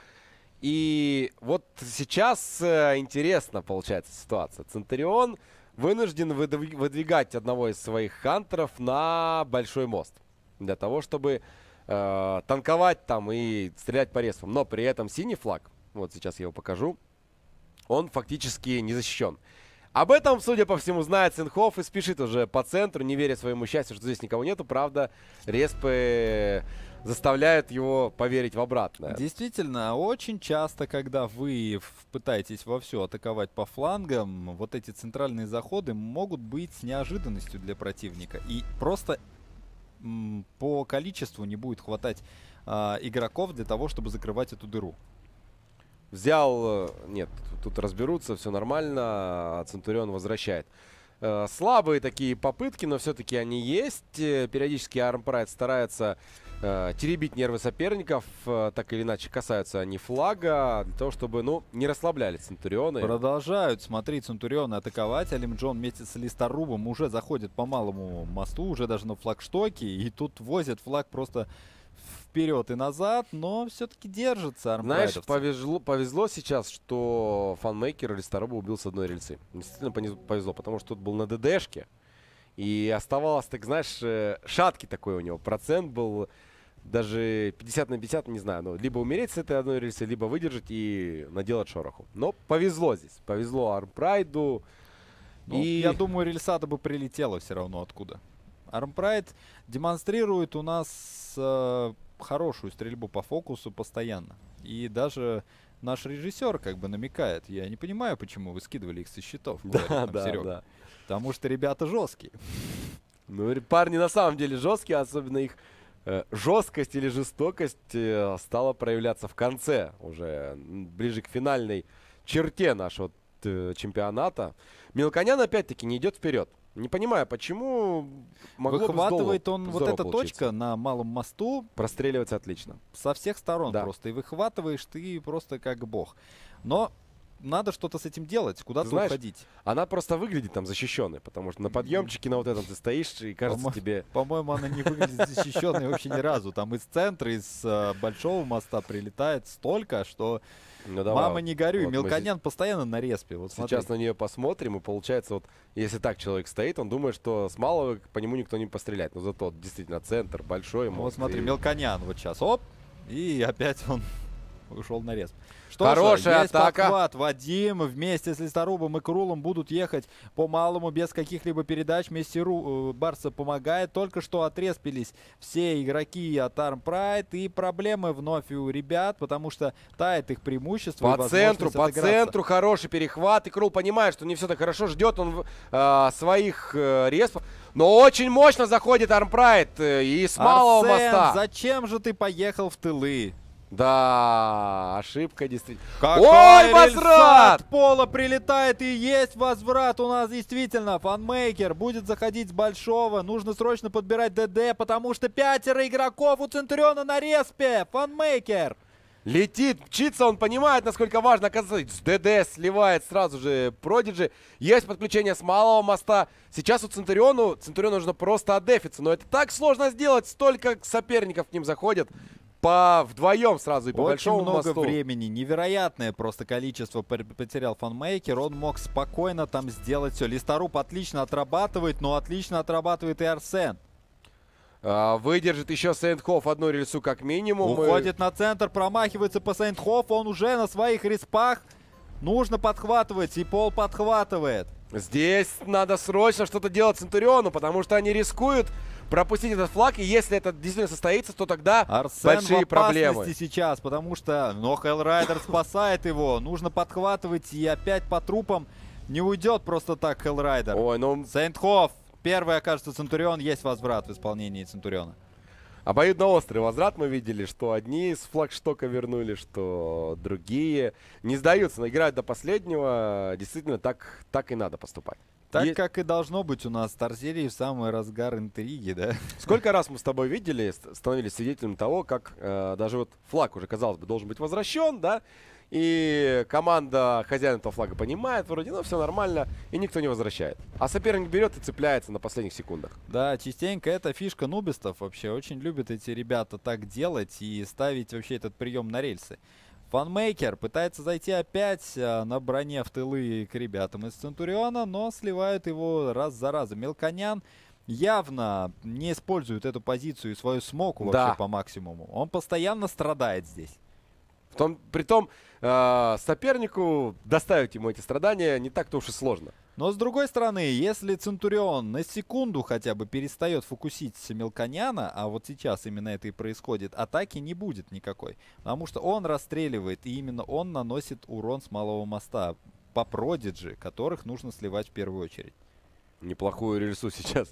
S1: И вот сейчас интересно получается ситуация. Центурион вынужден выдвигать одного из своих хантеров на большой мост. Для того, чтобы танковать там и стрелять по респам. Но при этом синий флаг, вот сейчас я его покажу, он фактически не защищен. Об этом, судя по всему, знает Сейнтхоф и спешит уже по центру, не веря своему счастью, что здесь никого нету. Правда, респы заставляют его поверить в обратное.
S2: Действительно, очень часто, когда вы пытаетесь вовсю атаковать по флангам, вот эти центральные заходы могут быть с неожиданностью для противника. И просто по количеству не будет хватать игроков для того, чтобы закрывать эту дыру.
S1: Взял, нет, тут разберутся, все нормально, а Центурион возвращает. Слабые такие попытки, но все-таки они есть. Периодически Армпрайд старается теребить нервы соперников, так или иначе касаются они флага, для того, чтобы, ну, не расслаблялись Центурионы.
S2: Продолжают, смотри, Центурионы атаковать. Алимджон вместе с Листорубом уже заходит по малому мосту, уже даже на флагштоке, и тут возят флаг просто вперед и назад, но все-таки держится
S1: Знаешь,
S2: армпрайдовцы.
S1: повезло сейчас, что фанмейкер Листоруба убил с одной рельсы. Действительно повезло, потому что тут был на ДДшке. И оставалось, так знаешь, шаткий такой у него процент был. Даже 50 на 50, не знаю. Ну, либо умереть с этой одной рельсы, либо выдержать и наделать шороху. Но повезло здесь. Повезло Армпрайду.
S2: Ну, я думаю, рельсата бы прилетела все равно откуда. Армпрайд демонстрирует у нас хорошую стрельбу по фокусу постоянно. И даже наш режиссер как бы намекает. Я не понимаю, почему вы скидывали их со счетов. говорит нам Серега.
S1: Да.
S2: Потому что ребята жесткие.
S1: Ну, парни на самом деле жесткие, особенно их жесткость или жестокость стала проявляться в конце, уже ближе к финальной черте нашего чемпионата. Мелконян опять-таки не идет вперед. Не понимаю, почему могло бы
S2: Выхватывает
S1: здорово-
S2: он вот
S1: здорово
S2: эта
S1: получиться.
S2: точка на малом мосту
S1: Простреливается отлично.
S2: со всех сторон
S1: Да.
S2: просто. И выхватываешь ты просто как бог. Но надо что-то с этим делать, куда-то
S1: Знаешь,
S2: уходить.
S1: Она просто выглядит там защищенной, потому что на подъемчике на вот этом ты стоишь, и кажется
S2: По-мо-
S1: тебе...
S2: По-моему, она не выглядит защищенной вообще ни разу. Там из центра, из большого моста прилетает столько, что
S1: Ну, давай,
S2: мама не горюй.
S1: вот мы
S2: Мелконян постоянно на респе. Вот
S1: Сейчас
S2: смотри.
S1: на нее посмотрим, и получается, вот если так человек стоит, он думает, что с малого по нему никто не постреляет. Но зато действительно центр большой.
S2: Вот
S1: мост,
S2: смотри,
S1: и-
S2: Мелконян вот сейчас, оп, и опять он ушел на респ. Что
S1: Хорошая
S2: же, есть
S1: атака.
S2: подхват. Вадим вместе с Лесторубом и Крулом будут ехать по малому без каких-либо передач. Вместе Барса помогает. Только что отреспились все игроки от Arm Pride. И проблемы вновь у ребят, потому что тает их преимущество. и
S1: По центру,
S2: возможность
S1: по
S2: отыграться.
S1: центру хороший перехват. И Крул понимает, что не все так хорошо. Ждет он своих респов. Но очень мощно заходит Армпрайд и с малого
S2: Арсен,
S1: моста.
S2: зачем же ты поехал в тылы?
S1: Да, ошибка действительно.
S2: Какой
S1: Ой, возврат!
S2: От пола прилетает и есть возврат у нас действительно. Фанмейкер будет заходить с большого. Нужно срочно подбирать ДД, потому что 5 игроков у Центуриона на респе. Фанмейкер.
S1: Летит, мчится, он понимает, насколько важно оказывается. С ДД сливает сразу же Продиджи. Есть подключение с малого моста. Сейчас у Центуриону нужно просто отдефиться. Но это так сложно сделать. Столько соперников к ним заходят. Вдвоем сразу и по
S2: Очень
S1: большому
S2: много
S1: мосту.
S2: времени, невероятное просто количество потерял Фанмейкер. Он мог спокойно там сделать все. Листоруб отлично отрабатывает, но отлично отрабатывает и Арсен.
S1: Выдержит еще Сейнтхоф одну рельсу как минимум.
S2: Уходит на центр, промахивается по Сейнтхофу. Он уже на своих респах. Нужно подхватывать, и Пол подхватывает.
S1: Здесь надо срочно что-то делать Центуриону, потому что они рискуют пропустить этот флаг, и если это действительно состоится, то тогда
S2: Арсен
S1: большие
S2: в опасности
S1: проблемы.
S2: сейчас, потому что Хеллрайдер спасает его. Нужно подхватывать, и опять по трупам не уйдет просто так Хеллрайдер.
S1: Ой, ну
S2: Сейнтхоф. Первый окажется Центурион. Есть возврат в исполнении Центуриона.
S1: обоюдно-острый возврат мы видели, что одни с флагштока вернули, что другие не сдаются, но играют до последнего. Действительно, так и надо поступать.
S2: Так
S1: Есть-
S2: как и должно быть у нас в Старсерии в самый разгар интриги, да?
S1: Сколько раз мы с тобой видели, становились свидетелем того, как даже вот флаг уже, казалось бы, должен быть возвращен, да? И команда хозяина этого флага понимает, вроде, ну, все нормально, и никто не возвращает. А соперник берет и цепляется на последних секундах.
S2: Да, частенько это фишка нубистов вообще. Очень любят эти ребята так делать и ставить вообще этот прием на рельсы. Фанмейкер пытается зайти опять на броне в тылы к ребятам из Центуриона, но сливают его раз за разом. Мелконян явно не использует эту позицию и свою смоку вообще
S1: Да.
S2: по максимуму. Он постоянно страдает здесь.
S1: Притом сопернику доставить ему эти страдания не так-то уж и сложно.
S2: Но с другой стороны, если Центурион на секунду хотя бы перестает фокусить Мелконяна, а вот сейчас именно это и происходит, атаки не будет никакой. Потому что он расстреливает, и именно он наносит урон с малого моста по Продиджи, которых нужно сливать в первую очередь.
S1: Неплохую рельсу сейчас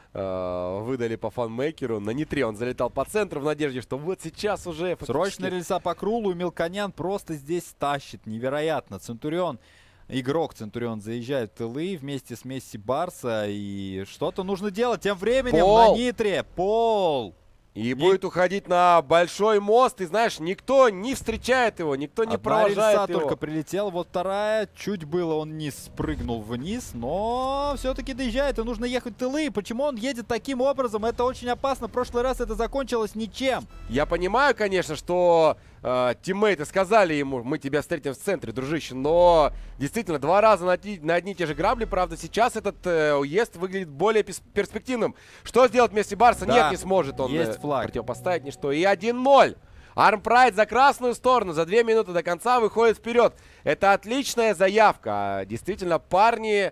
S1: выдали по фанмейкеру. На нитре он залетал по центру в надежде, что вот сейчас уже...
S2: Срочно рельса по Крулу, и Мелконян просто здесь тащит. Невероятно. Центурион, игрок Центурион заезжает в тылы вместе с Месси Барса, и что-то нужно делать. Тем временем
S1: Пол.
S2: на нитре Пол.
S1: И будет уходить на большой мост, и знаешь, никто не встречает его, никто не
S2: Одна рельса
S1: провожает его.
S2: только прилетела, вот вторая, чуть было он не спрыгнул вниз, но все-таки доезжает, и нужно ехать в тылы. Почему он едет таким образом? Это очень опасно. В прошлый раз это закончилось ничем.
S1: Я понимаю, конечно, что тиммейты сказали ему, мы тебя встретим в центре, дружище, но действительно, 2 раза на одни и те же грабли, правда, сейчас этот уезд выглядит более перспективным. Что сделать вместе Барса?
S2: Да,
S1: Нет, не сможет он
S2: есть флаг.
S1: противопоставить ничто. И 1-0. Армпрайд за красную сторону, за 2 минуты до конца выходит вперед. Это отличная заявка. Действительно, парни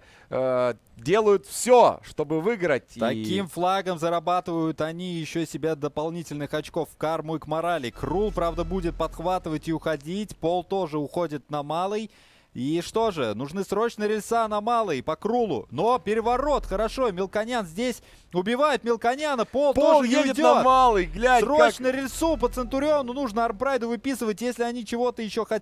S1: делают все, чтобы выиграть.
S2: Таким флагом зарабатывают они еще себе дополнительных очков в карму и к морали. Крул, правда, будет подхватывать и уходить. Пол тоже уходит на малый. И что же, нужны срочно рельса на малый по Крулу. Но переворот, хорошо, Мелконян здесь убивает Мелконяна. Пол тоже не
S1: едет
S2: уйдет.
S1: на малый, глянь,
S2: Срочно рельсу по Центуриону нужно Армпрайду выписывать, если они чего-то еще хотят.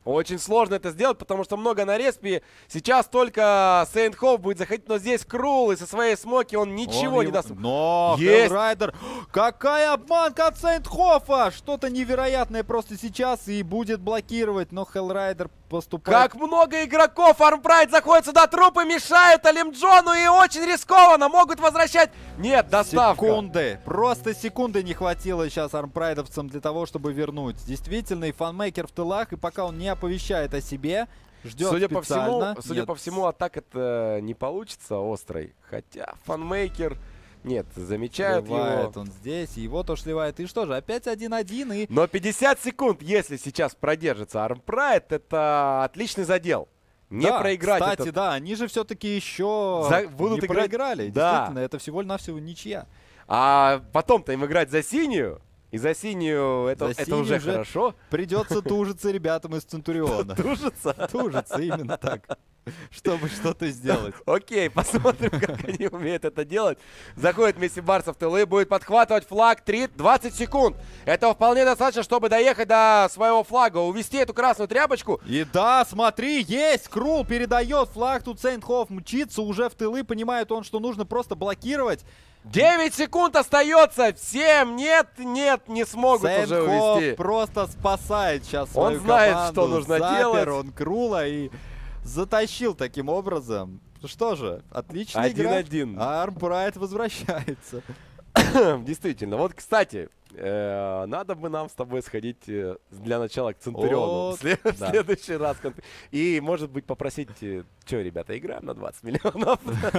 S1: Очень сложно это сделать, потому что много на респе. Сейчас только Сейнт Хоуф будет заходить, но здесь Крул, и со своей смоки он ничего
S2: Он
S1: не
S2: его-
S1: даст.
S2: Но
S1: Есть!
S2: Хеллрайдер, какая обманка от Сейнт-Хофа! Что-то невероятное просто сейчас и будет блокировать, но Хеллрайдер поступает.
S1: Как много игроков! Армпрайд заходит сюда, трупы мешают Алимджону и очень рискованно могут возвращать. Нет, доставка.
S2: Секунды, просто секунды не хватило сейчас армпрайдовцам для того, чтобы вернуть. Действительно, и фанмейкер в тылах, и пока он не оповещает о себе, ждет
S1: Судя
S2: специально.
S1: по всему, атак это не получится острой. Хотя фанмейкер... Нет, замечают
S2: Сливает
S1: его.
S2: он здесь, и его тоже сливает. И что же, опять 1-1, и...
S1: Но 50 секунд, если сейчас продержится Армпрайд, это отличный задел. Не
S2: Да,
S1: проиграть
S2: кстати,
S1: этот-
S2: да, они же все-таки еще
S1: будут
S2: не
S1: играть-
S2: проиграли.
S1: Да.
S2: Действительно, это всего-навсего ничья.
S1: А потом-то им играть за синюю. И за синюю это,
S2: За
S1: это
S2: синюю
S1: уже
S2: уже
S1: хорошо.
S2: Придется тужиться ребятам из Центуриона.
S1: Тужится.
S2: Тужиться, именно так. Чтобы что-то сделать.
S1: Окей, посмотрим, как они умеют это делать. Заходит Месси Барса в тылы, будет подхватывать флаг 20 секунд. Этого вполне достаточно, чтобы доехать до своего флага, увести эту красную тряпочку.
S2: И да, смотри, есть! Крул передает флаг, тут Сейнт-Хоф мчится уже в тылы, понимает он, что нужно просто блокировать.
S1: 9 секунд остается. 7, нет, не смогут уже
S2: Сейнт-Хоф
S1: увести.
S2: просто спасает сейчас
S1: Он
S2: свою
S1: знает,
S2: команду.
S1: что нужно
S2: Запер
S1: делать.
S2: он Крула и затащил таким образом. Что же, отличная игра.
S1: 1-1.
S2: А Армпрайд возвращается.
S1: Действительно. Вот, кстати, надо бы нам с тобой сходить для начала к Центуриону.
S2: Вот,
S1: В
S2: да.
S1: следующий раз. И, может быть, попросить, что, ребята, играем на 20 миллионов?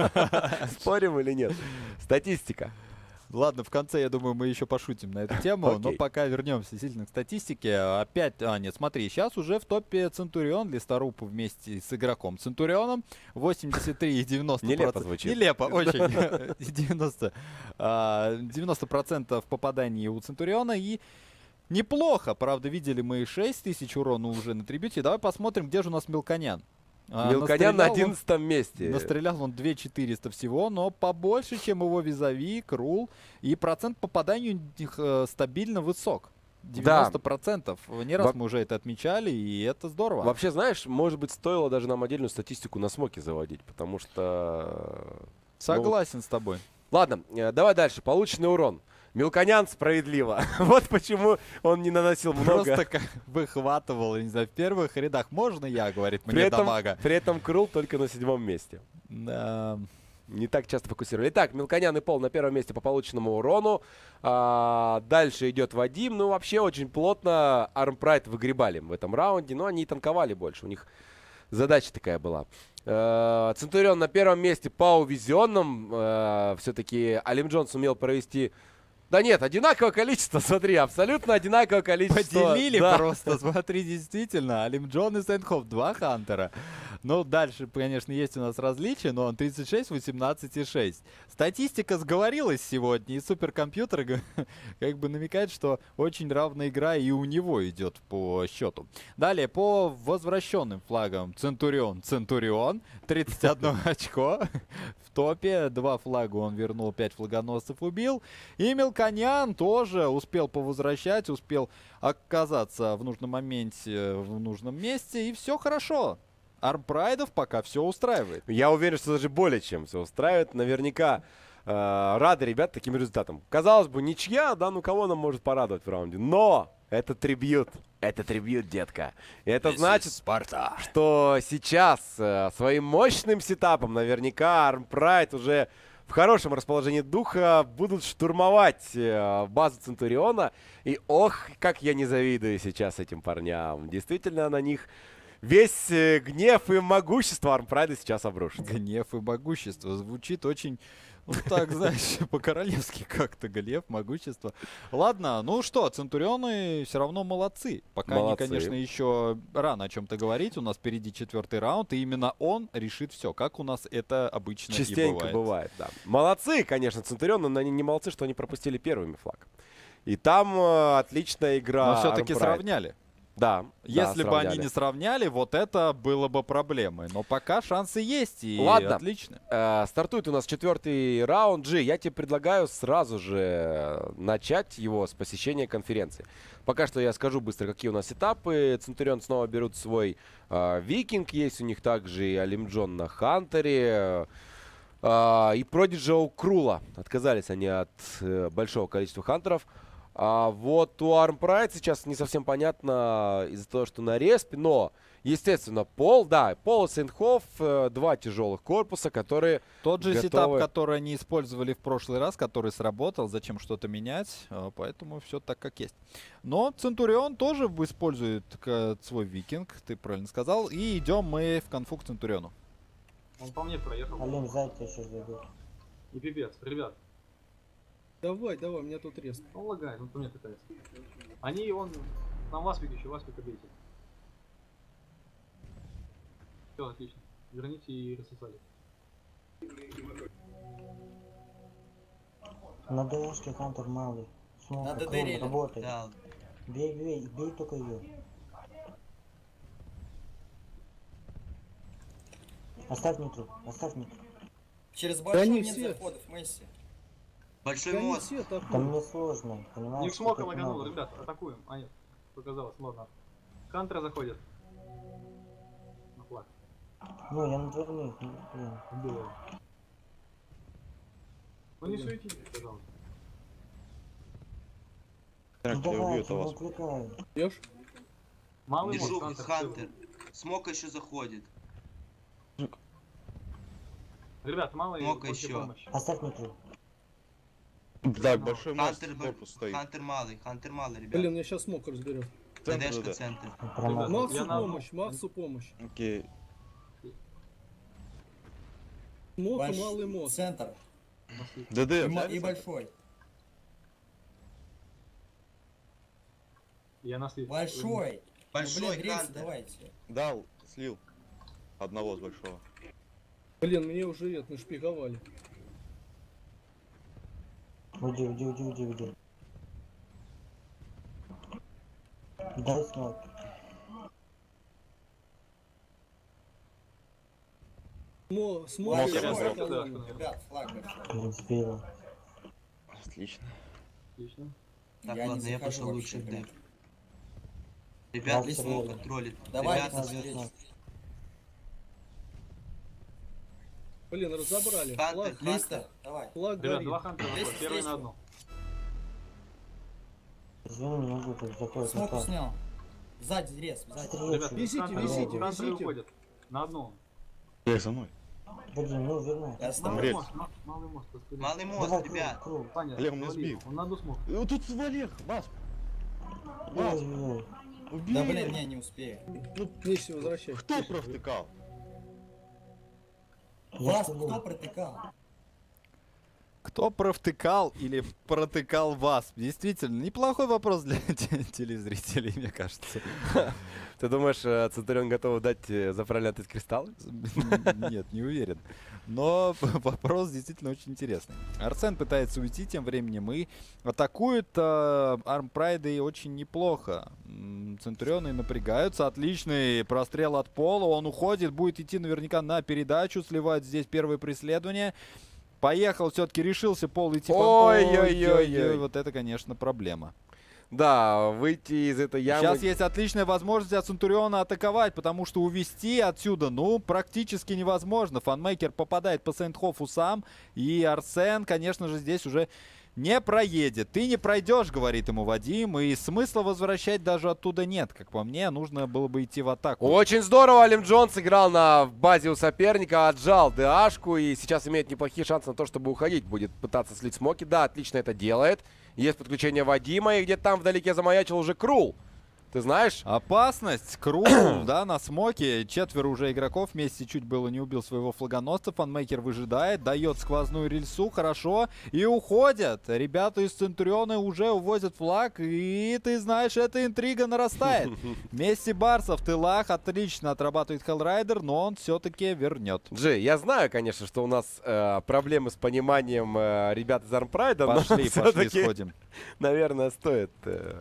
S1: Спорим или нет? Статистика.
S2: Ладно, в конце, я думаю, мы еще пошутим на эту тему, но
S1: Окей.
S2: пока вернемся сильно к статистике. Опять, нет, смотри, сейчас уже в топе Центурион, Листорупу вместе с игроком Центурионом 83,90%.
S1: Нелепо звучит.
S2: Нелепо, очень. 90% попаданий у Центуриона и неплохо. Правда, видели мы 6 тысяч урона уже на трибюте. Давай посмотрим, где же у нас Мелконян.
S1: Мелконян на
S2: Настрелял он-
S1: 11 месте.
S2: Настрелял он 2400 всего, но побольше, чем его визави, Крул. И процент попаданий у них стабильно высок. 90%. Не раз
S1: Во-
S2: мы уже это отмечали, и это здорово.
S1: Вообще, знаешь, может быть, стоило даже нам отдельную статистику на смоке заводить, потому что...
S2: Согласен с тобой.
S1: Ладно, давай дальше. Полученный урон. Мелконян справедливо. Вот почему он не наносил много.
S2: Просто как выхватывал, не знаю, в первых рядах. Можно я, говорит
S1: При
S2: мне
S1: этом,
S2: дамага.
S1: при этом Крул только на 7 месте.
S2: Да.
S1: Не так часто фокусировали. Итак, Мелконян и Пол на первом месте по полученному урону. Дальше идет Вадим. Ну, вообще, очень плотно Армпрайд выгребали в этом раунде. Но они и танковали больше. У них задача такая была. Центурион на первом месте по увезенным. Все-таки Алим Джонс умел провести... Да нет, одинаковое количество, смотри, абсолютно одинаковое количество.
S2: Поделили
S1: Да.
S2: просто, смотри, действительно. Алим Джон и Сейнт-Хоф, 2 хантера. Ну, дальше, конечно, есть у нас различия, но он 36, 18 и 6. Статистика сговорилась сегодня, и суперкомпьютер как бы намекает, что очень равная игра и у него идет по счету. Далее, по возвращенным флагам Центурион, 31 очко. В топе 2 флага он вернул, 5 флагоносцев убил. И Мелконян тоже успел повозвращать, успел оказаться в нужном моменте, в нужном месте, и все хорошо. Армпрайдов пока все устраивает.
S1: Я уверен, что даже более чем все устраивает. Наверняка рады ребят таким результатом. Казалось бы, ничья, да, ну кого нам может порадовать в раунде? Но это трибьют. Это трибьют, детка. И это значит, что сейчас своим мощным сетапом наверняка Армпрайд уже в хорошем расположении духа будут штурмовать базу Центуриона. И ох, как я не завидую сейчас этим парням. Действительно, на них весь гнев и могущество Армпрайда сейчас обрушится.
S2: Гнев и могущество. Звучит очень, ну так, знаешь, по-королевски как-то. Гнев, могущество. Ладно, ну что, Центурионы все равно молодцы. Пока
S1: Молодцы.
S2: они, конечно, еще рано о чем-то говорить. У нас впереди 4-й раунд, и именно он решит все, как у нас это обычно и
S1: Частенько
S2: бывает.
S1: бывает, да. Молодцы, конечно, Центурион, но они не молодцы, что они пропустили первыми флаг. И там отличная игра.
S2: Но все-таки
S1: Armpride.
S2: сравняли.
S1: Да.
S2: Если
S1: да,
S2: бы они
S1: сравняли.
S2: не сравняли, вот это было бы проблемой. Но пока шансы есть, и
S1: Ладно.
S2: отлично.
S1: Стартует у нас 4-й раунд. Джи, я тебе предлагаю сразу же начать его с посещения конференции. Пока что я скажу быстро, какие у нас этапы. Центурион снова берут свой Викинг. Есть у них также и Алимджон на Хантере. И Продиджи у Крула. Отказались они от большого количества хантеров. А вот у Arm Pride сейчас не совсем понятно из-за того, что на респе, но, естественно, Пол и Сейнтхоф, 2 тяжелых корпуса, которые
S2: Тот же
S1: готовы.
S2: сетап, который они использовали в прошлый раз, который сработал, зачем что-то менять, поэтому все так, как есть. Но Центурион тоже использует свой Викинг, ты правильно сказал, и идем мы в конфу к Центуриону.
S5: Он по мне проехал.
S7: Алим, сзади тебя сейчас зайдет.
S5: И пипец, ребят.
S3: Давай, у меня тут респ.
S5: Он лагает, он по мне пытается. Они, он, там Васпик еще, Васпика бейте. Все, отлично. Верните и рассосали.
S7: На Дшке Хантер малый. Смог,
S6: На ДД
S7: Крул,
S6: реле.
S7: работай.
S8: Да.
S7: Бей только ее. Оставь нитро.
S6: Через
S3: они
S6: большой нет
S3: все-
S6: заходов, Месси.
S8: Большой
S3: Да не
S8: мост.
S3: все атакуют.
S7: Там мне сложно,
S5: У
S7: понимаешь?
S5: них смока
S7: тут
S5: лагануло,
S7: много.
S5: ребят, атакуем. А нет, показалось, ладно. Хантера заходит. На флаг.
S7: Ну, я на дверных, блин.
S5: Убил его. Ну не суетитесь, пожалуйста.
S7: Ну
S4: Так, я
S7: давай,
S4: убью
S7: я
S4: это
S7: его
S4: вас.
S7: отвлекаю.
S3: Бьешь?
S5: Малый
S8: Держу
S5: мост,
S8: Хантер. Смока еще заходит.
S5: Ребят, малый
S8: Смока
S5: после
S8: еще.
S5: помощи.
S7: Оставь нитро.
S4: Так, большой мост,
S8: Хантер,
S4: корпус стоит.
S8: Хантер малый, ребят.
S3: Блин, меня сейчас смог разберет.
S4: Центр,
S8: ДДшка
S4: да.
S8: центр.
S7: Промазал.
S5: Я
S3: Максу
S5: на одну.
S3: помощь, Максу помощь.
S4: Окей.
S3: Смог и малый мост.
S6: Центр.
S4: ДД,
S6: И
S4: взяли?
S6: большой.
S5: Я на слив.
S6: Большой.
S8: Большой
S6: Блин, рельсы
S8: Хантер.
S6: давайте.
S4: Дал, слил. Одного с большого.
S3: Блин, мне уже это нашпиговали.
S7: Уйди. Дай смог.
S3: Смог
S4: Мог
S3: и
S4: я
S3: раз
S4: разберу.
S3: колонну.
S6: Ребят, флаг большой.
S7: Блин, сбила.
S4: Отлично.
S5: Отлично.
S8: Так,
S6: Я не
S8: ладно, я
S6: захожу
S8: пошел лучше
S6: вообще,
S8: в
S6: блин.
S8: деп. Ребят,
S7: Дальше
S8: смог
S7: реле.
S8: контролит.
S6: Давай,
S8: Ребята,
S7: Надо
S6: посмотреть.
S7: смог.
S3: Блин, разобрали.
S8: Хантер,
S3: Флаг,
S8: Хантер.
S6: Листа, давай.
S3: флаг
S5: Ребят,
S3: горит.
S5: два Хантера заходят,
S6: Здесь,
S5: первый
S6: здесь.
S5: на одну.
S7: Извини, не могу, тут такое
S6: Смоку
S7: попал.
S6: снял. Сзади рез, сзади.
S5: Ребят,
S3: Везите,
S5: Хантеры
S3: везите,
S5: Хантеры
S3: везите.
S5: уходят. На одну.
S4: Я за мной.
S7: Блин, ну вернай.
S6: Я оставлю.
S5: Малый
S4: Рельс.
S5: мост, малый мост. распределен.
S8: Малый мост,
S7: Давай,
S8: ребят.
S7: Крул.
S5: Понятно,
S4: Олег, меня
S5: свали.
S4: сбил.
S5: Он на одну смог.
S4: Тут Олег, вас. Вас,
S7: Ой-ой-ой.
S4: убей.
S6: Да блин, не успею.
S3: Ну, Месси, возвращай.
S4: Кто провтыкал?
S6: Вас
S7: слил.
S6: кто протыкал?
S2: Кто провтыкал или протыкал вас? Действительно, неплохой вопрос для телезрителей, мне кажется.
S1: Ты думаешь, Центурион готов дать за правильный ответ кристаллы?
S2: Нет, не уверен. Но вопрос действительно очень интересный. Арсен пытается уйти тем временем и атакует Армпрайды очень неплохо. Центурионы напрягаются. Отличный прострел от пола. Он уходит, будет идти наверняка на передачу, сливать здесь первое преследование. Поехал, все-таки решился Пол идти по...
S1: Ой-ой-ой-ой.
S2: Вот это, конечно, проблема.
S1: Да, выйти из этой ямы...
S2: Сейчас есть отличная возможность от Центуриона атаковать, потому что увести отсюда, ну, практически невозможно. Фанмейкер попадает по Сейнтхофу сам, и Арсен, конечно же, здесь уже не проедет. Ты не пройдешь, говорит ему Вадим, и смысла возвращать даже оттуда нет. Как по мне, нужно было бы идти в атаку.
S1: Очень здорово Алим Джон сыграл на базе у соперника, отжал ДАшку и сейчас имеет неплохие шансы на то, чтобы уходить. Будет пытаться слить смоки. Да, отлично это делает. Есть подключение Вадима, и где-то там вдалеке замаячил уже Крул. Ты знаешь?
S2: Опасность. Крул, да, на смоке. 4 уже игроков. Месси чуть было не убил своего флагоносца. Фанмейкер выжидает, дает сквозную рельсу. Хорошо. И уходят. Ребята из Центуриона уже увозят флаг. И ты знаешь, эта интрига нарастает. Месси Барса в тылах. Отлично отрабатывает Хеллрайдер, но он все-таки вернет.
S1: Джей, я знаю, конечно, что у нас проблемы с пониманием ребят из Армпрайда, но
S2: Пошли,
S1: все-таки,
S2: сходим.
S1: наверное, стоит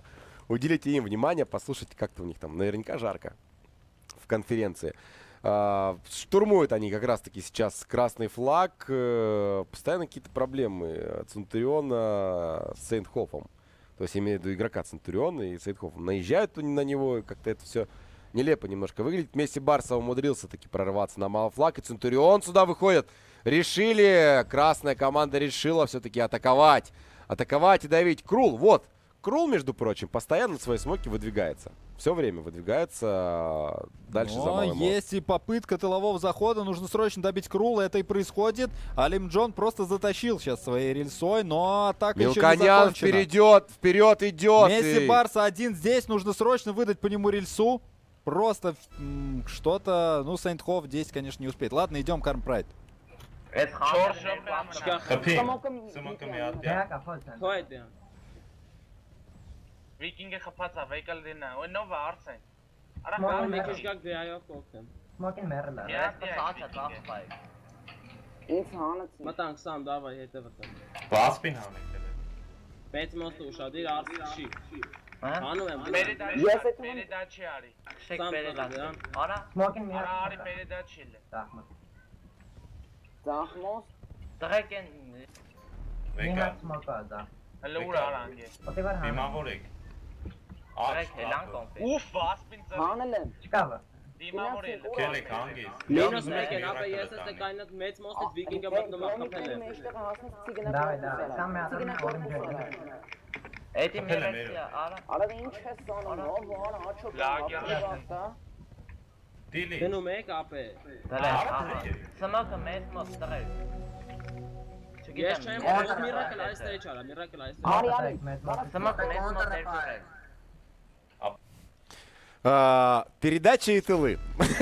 S1: уделите им внимание, послушайте, как-то у них там наверняка жарко в конференции. Штурмуют они как раз-таки сейчас красный флаг. Постоянно какие-то проблемы Центуриона с Сейнтхофом. То есть, я имею в виду игрока Центуриона и Сейнтхофом. Наезжают на него, и как-то это все нелепо немножко выглядит. Месси Барса умудрился таки прорваться на малый флаг. И Центурион сюда выходит. Решили, красная команда решила все-таки атаковать. Атаковать и давить. Крул, вот. Крул, между прочим, постоянно свои смоки выдвигается. Все время выдвигается дальше за малый мост.
S2: Есть и попытка тылового захода. Нужно срочно добить Крула. Это и происходит. Алим Джон просто затащил сейчас своей рельсой, но атака еще не
S1: Мелконян
S2: закончена.
S1: вперед идет.
S2: Месси Барса один здесь. Нужно срочно выдать по нему рельсу. Просто что-то... Ну, Сейнтхоф здесь, конечно, не успеет. Ладно, идем к Армпрайд.
S9: Vikinge kapatsa, veikal dinna. Och nu var sen.
S10: Smoking merla.
S9: Ja,
S5: Matang sam davai hei tev.
S9: Vaspin han inte.
S5: Pēc mums tu šādi ir ārsts šī.
S9: Peridaci ari.
S10: Smoking merla.
S9: Ari peridaci.
S10: Zahmos.
S9: Draken.
S10: Minä smokaa da.
S9: Förlorar han ju.
S10: Otivar han.
S9: Mamorik. Vaspin så.
S10: Hanelen. Skava.
S9: Mamorik. Kelle kangi.
S5: Minus meken apa jäseste kainat mets mostet vikinga bat no makapelle.
S10: Davai, davai. Samme adan orange.
S9: Eti mereksiä ala.
S10: Ala inches on no vaan acho.
S9: Tili.
S5: Tenu meka ape.
S9: Samaka mets mostere.
S5: Есть чем miracle aiste чара, miracle aiste.
S9: Samaka mets mostere.
S1: Передача и тылы.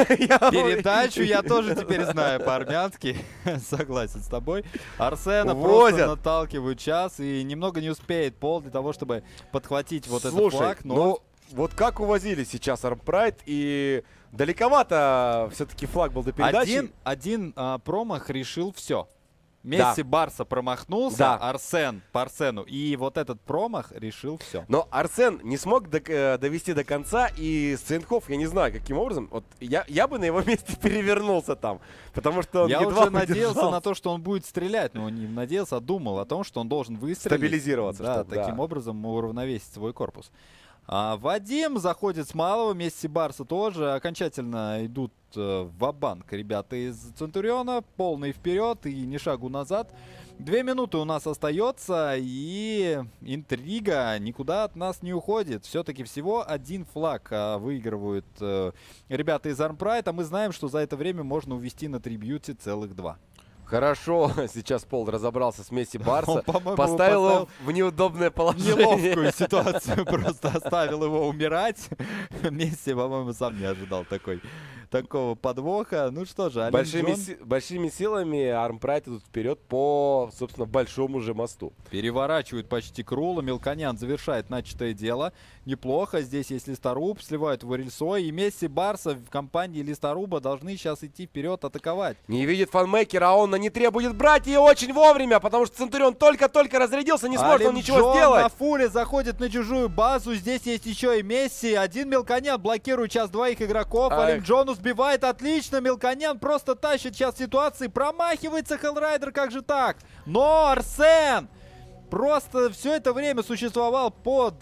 S2: Передачу я тоже теперь знаю по-армянски. Согласен с тобой. Арсена просто наталкивают час и немного не успеет Пол для того, чтобы подхватить вот этот флаг.
S1: Ну вот как увозили сейчас Армпрайд, и далековато все-таки флаг был до передачи.
S2: Один промах решил все. Месси Барса промахнулся, Арсен по Арсену, и вот этот промах решил все.
S1: Но Арсен не смог довести до конца, и Сейнтхоф, я не знаю, каким образом, вот я бы на его месте перевернулся там, потому что он
S2: я
S1: едва
S2: уже надеялся на то, что он будет стрелять, но не надеялся, а думал о том, что он должен выстрелить.
S1: Стабилизироваться.
S2: Да, таким образом уравновесить свой корпус. Вадим заходит с малого, Месси Барса тоже окончательно идут ва-банк ребята из Центуриона, полный вперед и ни шагу назад. 2 минуты у нас остается, и интрига никуда от нас не уходит. Все-таки всего один флаг выигрывают ребята из Армпрайд, а мы знаем, что за это время можно увести на трибьюте целых 2.
S1: Хорошо, сейчас Пол разобрался с Месси Барса, поставил его в неудобное положение.
S2: Неловкую ситуацию, просто оставил его умирать. Месси, по-моему, сам не ожидал такого подвоха. Ну что же,
S1: большими силами Армпрайд идут вперед по, собственно, большому же мосту.
S2: Переворачивают почти Крула, Мелконян завершает начатое дело. Неплохо, здесь есть Листоруб, сливают его рельсой, и Месси Барса в компании Листоруба должны сейчас идти вперед, атаковать.
S1: Не видит фанмейкера, а он на нитре будет брать ее очень вовремя, потому что Центурион только-только разрядился, не сможет он ничего сделать.
S2: На фуле заходит на чужую базу, здесь есть еще и Месси. Один Мелконян блокирует сейчас 2 игроков, Алим Джон сбивает отлично, Мелконян просто тащит сейчас ситуации, промахивается Хеллрайдер, как же так? Но Арсен просто все это время существовал под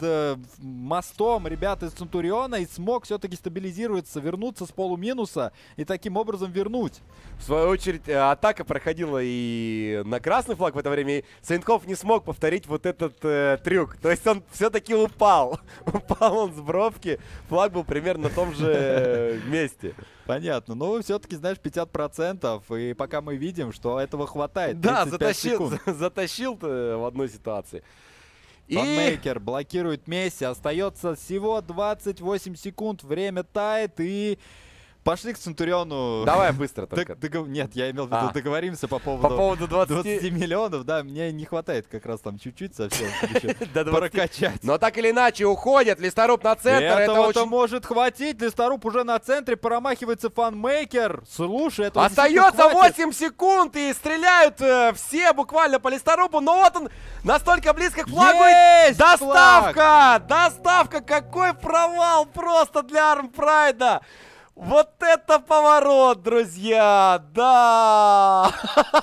S2: мостом ребят из Центуриона и смог все-таки стабилизироваться, вернуться с полуминуса и таким образом вернуть.
S1: В свою очередь, атака проходила и на красный флаг в это время, и Сейнтхоф не смог повторить вот этот трюк. То есть он все-таки упал. Упал он с бровки, флаг был примерно на том же месте.
S2: Понятно, но все-таки, знаешь, 50%, и пока мы видим, что этого хватает.
S1: Да, затащил ты в одной ситуации.
S2: Фанмейкер блокирует Месси, остается всего 28 секунд, время тает, и Пошли к Центуриону.
S1: Давай быстро только.
S2: Нет, я имел в виду,
S1: А.
S2: договоримся по
S1: По
S2: поводу
S1: поводу
S2: 20 миллионов. Да, мне не хватает как раз там чуть-чуть совсем, чтобы еще
S1: до 20.
S2: прокачать.
S1: Но так или иначе уходит. Листоруб на центр. Это
S2: Этого-то
S1: очень...
S2: может хватить. Листоруб уже на центре, промахивается фанмейкер. Слушай, это
S1: Остается 8 секунд и стреляют все буквально по Листорубу. Но вот он настолько близко к флагу.
S2: Есть
S1: Доставка! Доставка! Какой провал просто для Армпрайда! Вот это поворот, друзья! Да!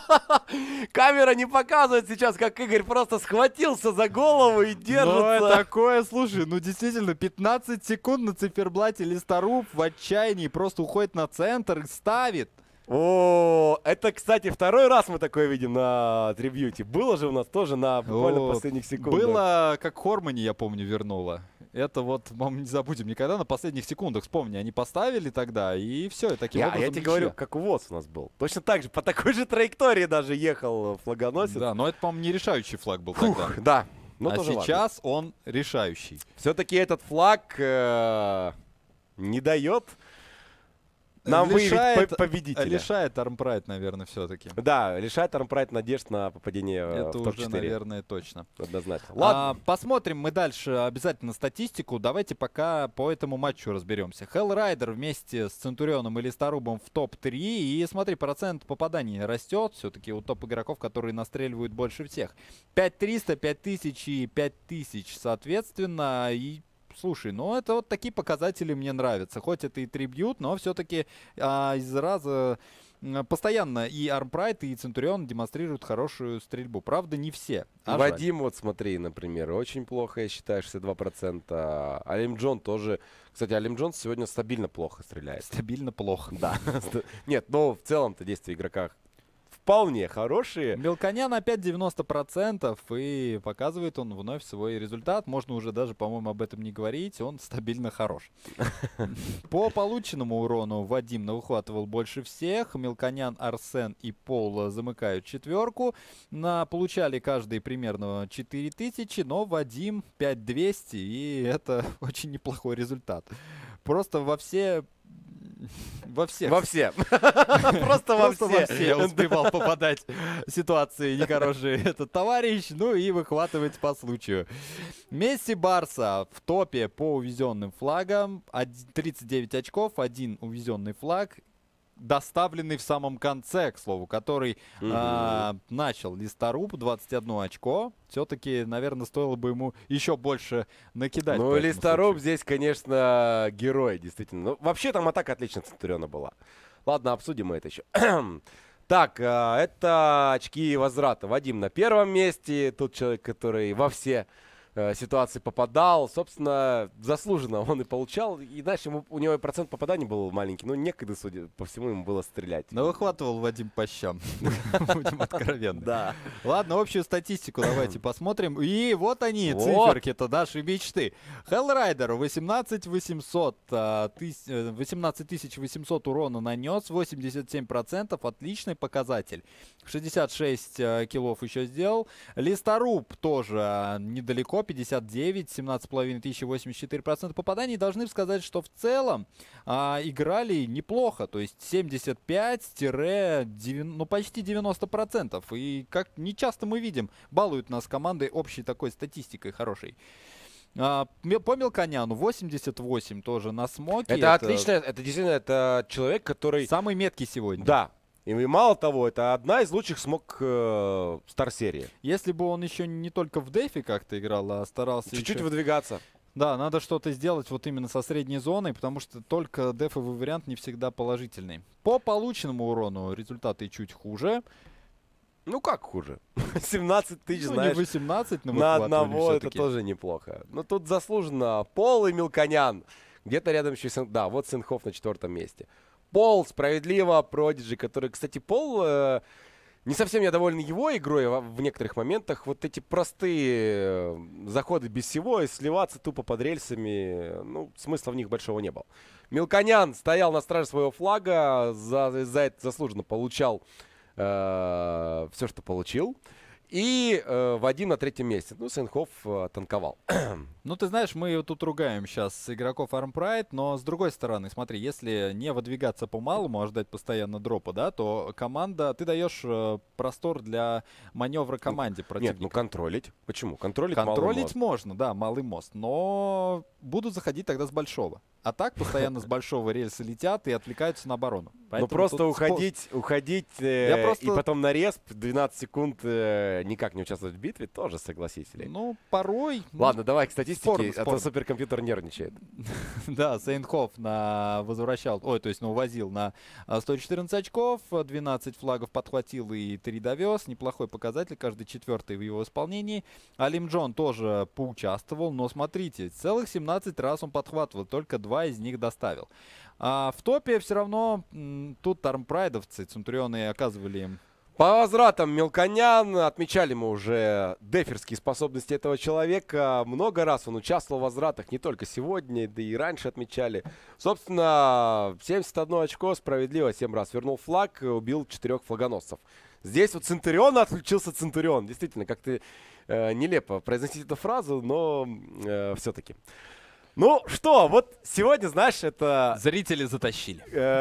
S1: Камера не показывает сейчас, как Игорь просто схватился за голову и держится.
S2: Ну, такое, слушай, ну действительно, 15 секунд на циферблате. Листоруб в отчаянии просто уходит на центр и ставит.
S1: О, это, кстати, второй раз мы такое видим на трибьюте. Было же у нас тоже на буквально последних секундах.
S2: Было, как Хормани, я помню, вернула. Это вот, мы не забудем никогда, на последних секундах, вспомни, они поставили тогда, и все, и таким образом
S1: я тебе говорю, как увоз у нас был. Точно так же, по такой же траектории даже ехал флагоносец.
S2: Да, но это, по-моему, не решающий флаг был
S1: Фух,
S2: тогда.
S1: да. Но
S2: а
S1: тоже
S2: сейчас он решающий.
S1: Все-таки этот флаг не дает нам выявить победителя.
S2: Лишает Армпрайд, наверное, все-таки.
S1: Да, лишает Армпрайд надежд на попадение
S2: это
S1: в топ-4.
S2: уже, наверное, точно.
S1: Однозначно. Ладно.
S2: Посмотрим мы дальше обязательно статистику. Давайте пока по этому матчу разберемся. Hellrider вместе с Центурионом и Листорубом в топ-3. И смотри, процент попаданий растет. Все-таки у топ-игроков, которые настреливают больше всех. 5300, 5000 и 5000 соответственно. И слушай, ну это вот такие показатели мне нравятся. Хоть это и трибьют, но все-таки из раза постоянно и Армпрайд, и Центурион демонстрируют хорошую стрельбу. Правда, не все.
S1: Вадим, вот смотри, например, очень плохо, я считаю, 62%. Алим Джон тоже. Кстати, Алим Джон сегодня стабильно плохо стреляет.
S2: Стабильно плохо.
S1: Да. Нет, но в целом-то действия игрока вполне хорошие.
S2: Мелконян опять 90%, и показывает он вновь свой результат. Можно уже даже, по-моему, об этом не говорить. Он стабильно хорош. По полученному урону Вадим навыхватывал больше всех. Мелконян, Арсен и Пол замыкают четверку. Получали каждый примерно 4000, но Вадим 5200, и это очень неплохой результат. Просто во все. Просто во все успевал попадать в ситуации нехорошие этот товарищ, ну и выхватывать по случаю. Месси Барса в топе по увезенным флагам. 39 очков, один увезенный флаг. Доставленный в самом конце, к слову, который начал Листоруб, 21 очко. Все-таки, наверное, стоило бы ему еще больше накидать.
S1: Ну, Листоруб здесь, конечно, герой, действительно. Ну, вообще там атака отлично Центуриона была. Ладно, обсудим мы это еще. Так, это очки возврата. Вадим на первом месте. Тут человек, который во все ситуации попадал. Собственно, заслуженно он и получал. Иначе у него и процент попаданий был маленький. Но некогда, судя по всему, ему было стрелять.
S2: Но выхватывал Вадим по щам. Будем откровенны.
S1: Да.
S2: Ладно, общую статистику давайте посмотрим. И вот они, циферки-то наши мечты. Hellrider 18800 урона нанес, 87%. Отличный показатель. 66 киллов еще сделал. Листоруб тоже недалеко. 59, 17,5 тысяч, 84% попаданий. Должны сказать, что в целом играли неплохо. То есть 75-90, ну почти 90%. И как не часто мы видим, балуют нас команды общей такой статистикой хорошей. По Мелконяну 88 тоже на смоке.
S1: Это отлично. Это действительно это человек, который...
S2: Самый меткий сегодня.
S1: Да. И мало того, это одна из лучших смог Стар-серии.
S2: Если бы он еще не только в дефе как-то играл, а старался
S1: чуть-чуть
S2: еще...
S1: выдвигаться.
S2: Да, надо что-то сделать вот именно со средней зоной, потому что только дефовый вариант не всегда положительный. По полученному урону результаты чуть хуже.
S1: Ну как хуже? 17 тысяч,
S2: ну,
S1: знаешь,
S2: не 18, но
S1: на одного это
S2: все-таки.
S1: тоже неплохо. Но тут заслуженно Пол и Мелконян. Где-то рядом еще... Да, вот Сенхоф на 4-м месте. Пол, справедливо, Продиджи, который, кстати, Пол, не совсем я доволен его игрой в некоторых моментах. Вот эти простые заходы без всего и сливаться тупо под рельсами, ну, смысла в них большого не было. Мелконян стоял на страже своего флага, за это заслуженно получал все, что получил. И Вадим на 3-м месте. Ну, Сейнхоф танковал.
S2: Ну, ты знаешь, мы тут ругаем сейчас игроков Arm Pride, но с другой стороны, смотри, если не выдвигаться по малому, а ждать постоянно дропа, да, то команда, ты даешь простор для маневра команде противника.
S1: Нет, ну контролить. Почему? Контролить малый
S2: Контролить
S1: мост.
S2: можно, да, малый мост, но будут заходить тогда с большого. А так постоянно с большого рельсы летят и отвлекаются на оборону.
S1: Ну
S2: Поэтому
S1: просто
S2: тут
S1: уходить и потом на респ 12 секунд никак не участвовать в битве, тоже согласись. Ли?
S2: Ну, порой...
S1: Ладно, давай к статистике,
S2: спорно,
S1: а то
S2: спорно.
S1: суперкомпьютер нервничает.
S2: Да, Сейнхоф увозил на 114 очков, 12 флагов подхватил и 3 довез. Неплохой показатель, каждый 4-й в его исполнении. Алим Джон тоже поучаствовал, но смотрите, целых 17 раз он подхватывал, только 2 из них доставил. А в топе все равно тут армпрайдовцы, центурионы оказывали им.
S1: По возвратам Мелконян отмечали мы уже деферские способности этого человека. Много раз он участвовал в возвратах, не только сегодня, да и раньше отмечали. Собственно, 71 очко, справедливо 7 раз вернул флаг, убил 4 флагоносцев. Здесь вот Центуриона отключился Центурион. Действительно, как-то нелепо произносить эту фразу, но все-таки. Ну что, вот сегодня, знаешь, это...
S2: Зрители затащили.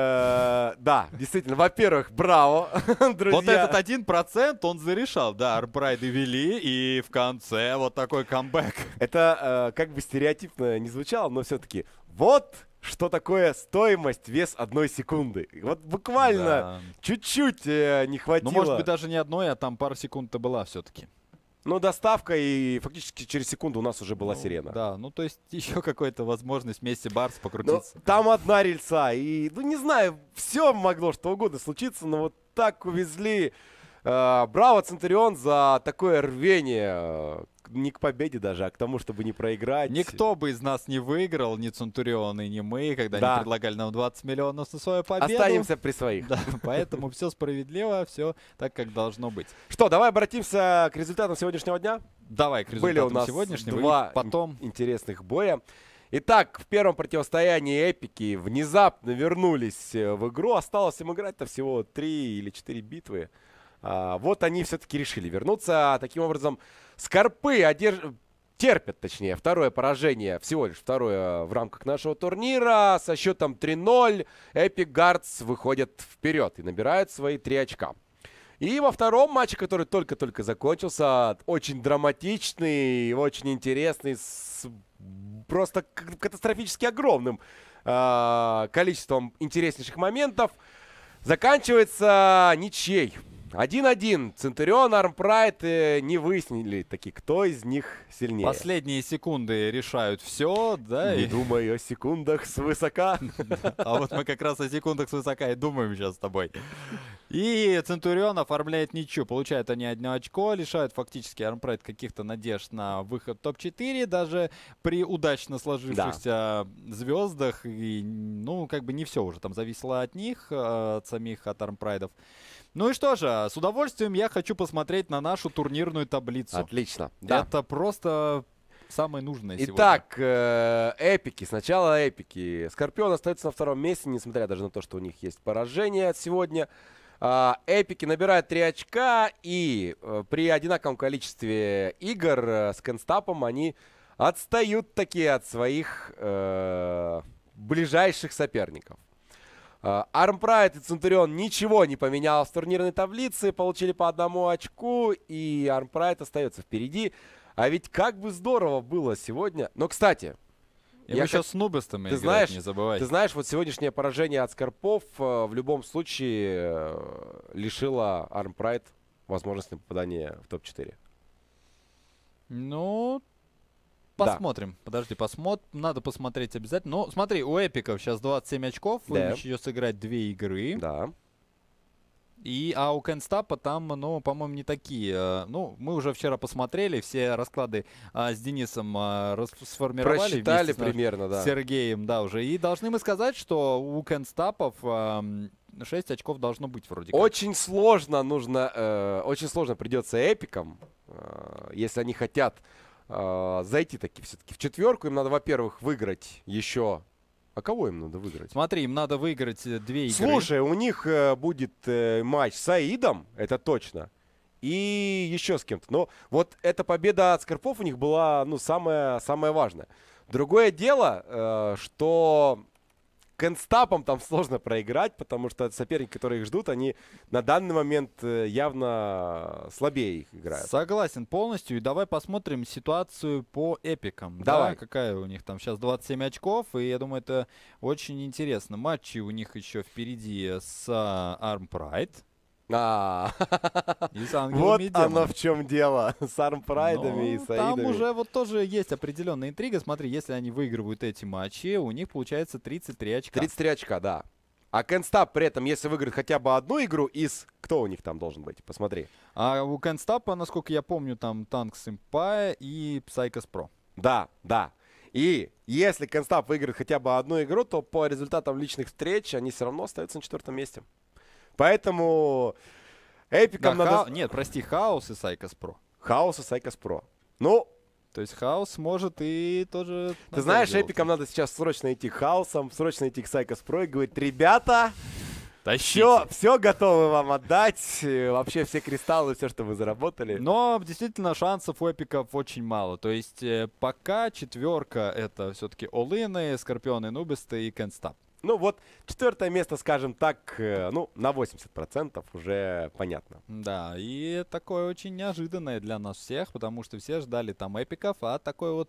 S1: Да, действительно, во-первых, браво, друзья.
S2: Вот этот 1% он зарешал, да, армпрайды вели, и в конце вот такой камбэк.
S1: Это как бы стереотипно не звучало, но все-таки вот что такое стоимость, вес 1 секунды. Вот буквально чуть-чуть не хватило.
S2: Ну, может быть, даже не одной, а там пару секунд-то была все-таки.
S1: Ну, доставка, и фактически через секунду у нас уже была сирена.
S2: Да, ну то есть еще какая-то возможность вместе Барс покрутиться.
S1: Но там одна рельса, и, ну не знаю, все могло что угодно случиться, но вот так увезли. Браво, Центурион, за такое рвение. Не к победе даже, а к тому, чтобы не проиграть.
S2: Никто бы из нас не выиграл, ни Центурион и ни мы, когда они предлагали нам 20 миллионов за свою победу.
S1: Останемся при своих.
S2: Да, поэтому все справедливо, все так, как должно быть.
S1: Что, давай обратимся к результатам сегодняшнего дня.
S2: Давай к результатам
S1: Были у нас
S2: сегодняшнего,
S1: два
S2: потом
S1: интересных боя. Итак, в первом противостоянии эпики внезапно вернулись в игру. Осталось им играть-то всего 3 или 4 битвы. Вот они все-таки решили вернуться. Таким образом, Скорпы терпят, точнее, второе поражение, всего лишь второе в рамках нашего турнира. Со счетом 3-0 Epic Guards выходят вперед и набирают свои 3 очка. И во втором матче, который только-только закончился, очень драматичный, очень интересный, с просто катастрофически огромным количеством интереснейших моментов, заканчивается ничьей. 1-1. Центурион, Армпрайд не выяснили таки, кто из них сильнее.
S2: Последние секунды решают все, да?
S1: Не думай о секундах свысока.
S2: А вот мы как раз о секундах свысока и думаем сейчас с тобой. И Центурион оформляет ничью. Получают они 1 очко, лишают фактически Армпрайд каких-то надежд на выход в топ-4, даже при удачно сложившихся звездах. И, ну, как бы не все уже там зависело от них, от самих, от Армпрайдов. Ну и что же, с удовольствием я хочу посмотреть на нашу турнирную таблицу.
S1: Отлично. Да.
S2: Это просто самое нужное сегодня.
S1: Итак, эпики. Сначала эпики. Скорпион остается на 2-м месте, несмотря даже на то, что у них есть поражение сегодня. Эпики набирают 3 очка, и при одинаковом количестве игр с Кенстапом они отстают такие от своих ближайших соперников. Армпрайд и Центурион ничего не поменялось в турнирной таблице, получили по 1 очку, и Армпрайд остается впереди. А ведь как бы здорово было сегодня. Но, кстати,
S2: я еще с Нубестом играть,
S1: знаешь,
S2: не забывай.
S1: Ты знаешь, вот сегодняшнее поражение от Скорпов в любом случае лишило Армпрайд возможности попадания в топ-4.
S2: Ну, посмотрим. Подожди, надо посмотреть обязательно. Ну, смотри, у эпиков сейчас 27 очков, им еще сыграть 2 игры.
S1: Да.
S2: А у Кенстапа там, ну, по-моему, не такие. Ну, мы уже вчера посмотрели, все расклады с Денисом сформировали.
S1: Просчитали примерно, да.
S2: С Сергеем, да, уже. И должны мы сказать, что у Кенстапов 6 очков должно быть вроде как.
S1: Очень сложно придется эпикам, если они хотят зайти таки все-таки в 4-ку. Им надо, во-первых, выиграть еще... А кого им надо выиграть?
S2: Смотри, им надо выиграть 2 игры.
S1: Слушай, у них будет матч с Аидом, это точно. и еще с кем-то. Но вот эта победа от Скорпов у них была, ну, самая важная. Другое дело, что Кэнстапам там сложно проиграть, потому что соперники, которые их ждут, они на данный момент явно слабее их играют.
S2: Согласен полностью. И давай посмотрим ситуацию по эпикам.
S1: Давай.
S2: Да, какая у них там сейчас 27 очков. И я думаю, это очень интересно. Матчи у них еще впереди с Arm Pride. И с ангелами
S1: Вот
S2: и демонами.
S1: оно в чем дело. С армпрайдами и саидами.
S2: Там уже вот тоже есть определенная интрига. Смотри, если они выигрывают эти матчи, у них получается 33 очка.
S1: 33 очка, да. А Кэнстап при этом, если выиграет хотя бы одну игру из... Кто у них там должен быть? Посмотри.
S2: А у Кэнстапа, насколько я помню, там Tanks Empire и Psychos Pro.
S1: Да, да. И если Кэнстап выиграет хотя бы одну игру, то по результатам личных встреч они все равно остаются на 4-м месте. Поэтому эпикам надо...
S2: Нет, прости, Хаос и Psychos Pro.
S1: Хаос и Psychos Pro. Ну,
S2: то есть Хаос может и тоже...
S1: Ты знаешь, эпикам надо сейчас срочно идти к Хаосам, срочно идти к Psychos Pro и говорить: ребята, все готовы вам отдать. Вообще все кристаллы, все, что вы заработали.
S2: Но действительно шансов у эпиков очень мало. То есть пока четверка это все-таки All-In, Скорпионы, Нубисты и Кэнстап.
S1: Ну вот 4-е место, скажем так, ну на 80% уже понятно.
S2: Да, и такое очень неожиданное для нас всех, потому что все ждали там эпиков, а такой вот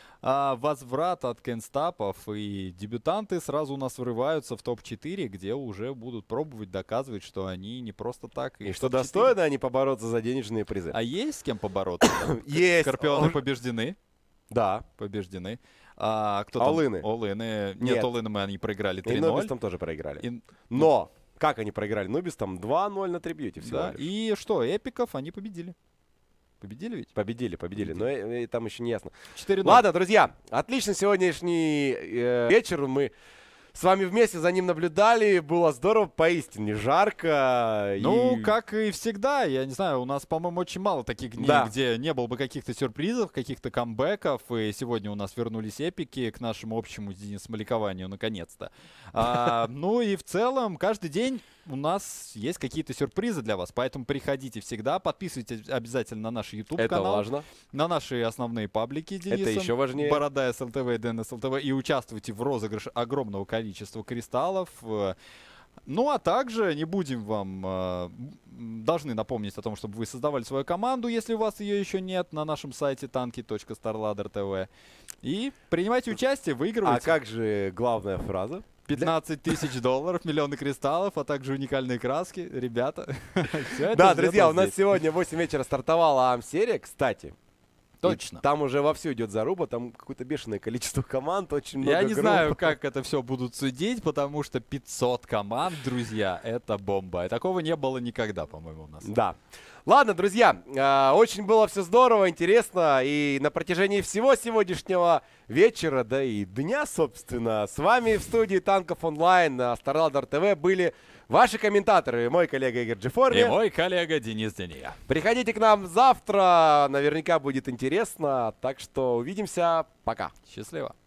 S2: возврат от Кэнстапов, и дебютанты сразу у нас врываются в топ-4, где уже будут пробовать доказывать, что они не просто так.
S1: И что достойно они побороться за денежные призы.
S2: А есть с кем побороться?
S1: Есть.
S2: Скорпионы побеждены.
S1: Да.
S2: Побеждены. А кто там?
S1: All-In.
S2: All-In. Нет, All-In мы они проиграли 3-0.
S1: И Нубистам тоже проиграли. Но как они проиграли Нубистам? 2-0 на трибьюте всего лишь.
S2: И что, эпиков они победили. Победили ведь?
S1: Победили. Но там еще не ясно.
S2: 4-0.
S1: Ладно, друзья, отличный сегодняшний вечер. Мы с вами вместе за ним наблюдали. Было здорово, поистине жарко.
S2: Ну, как и всегда. Я не знаю, у нас, по-моему, очень мало таких дней, где не было бы каких-то сюрпризов, каких-то камбэков. И сегодня у нас вернулись эпики к нашему общему с Денисом ликованию, наконец-то. Ну и в целом, каждый день у нас есть какие-то сюрпризы для вас. Поэтому приходите всегда. Подписывайтесь обязательно на наш YouTube-канал.
S1: Это важно.
S2: На наши основные паблики Дениса.
S1: Это еще важнее.
S2: Борода СЛТВ и Дэн СЛТВ. И участвуйте в розыгрыше огромного количества кристаллов. Ну, а также не будем вам... должны напомнить о том, чтобы вы создавали свою команду, если у вас ее еще нет, на нашем сайте tanki.starladder.tv. И принимайте участие, выигрывайте.
S1: А как же главная фраза?
S2: 15 тысяч долларов, миллионы кристаллов, а также уникальные краски. Ребята,
S1: да, друзья, у нас сегодня в 8 вечера стартовала АМ-серия, кстати.
S2: Точно.
S1: И там уже вовсю идет заруба, там какое-то бешеное количество команд, очень много
S2: Я не
S1: групп.
S2: знаю, как это все будут судить, потому что 500 команд, друзья, это бомба. И такого не было никогда, по-моему, у нас.
S1: Да. Ладно, друзья, очень было все здорово, интересно, и на протяжении всего сегодняшнего вечера, да и дня, собственно, с вами в студии Танков Онлайн на StarLadder TV были ваши комментаторы, мой коллега Игорь Джиформи.
S2: И мой коллега Денис Дения.
S1: Приходите к нам завтра, наверняка будет интересно, так что увидимся, пока.
S2: Счастливо.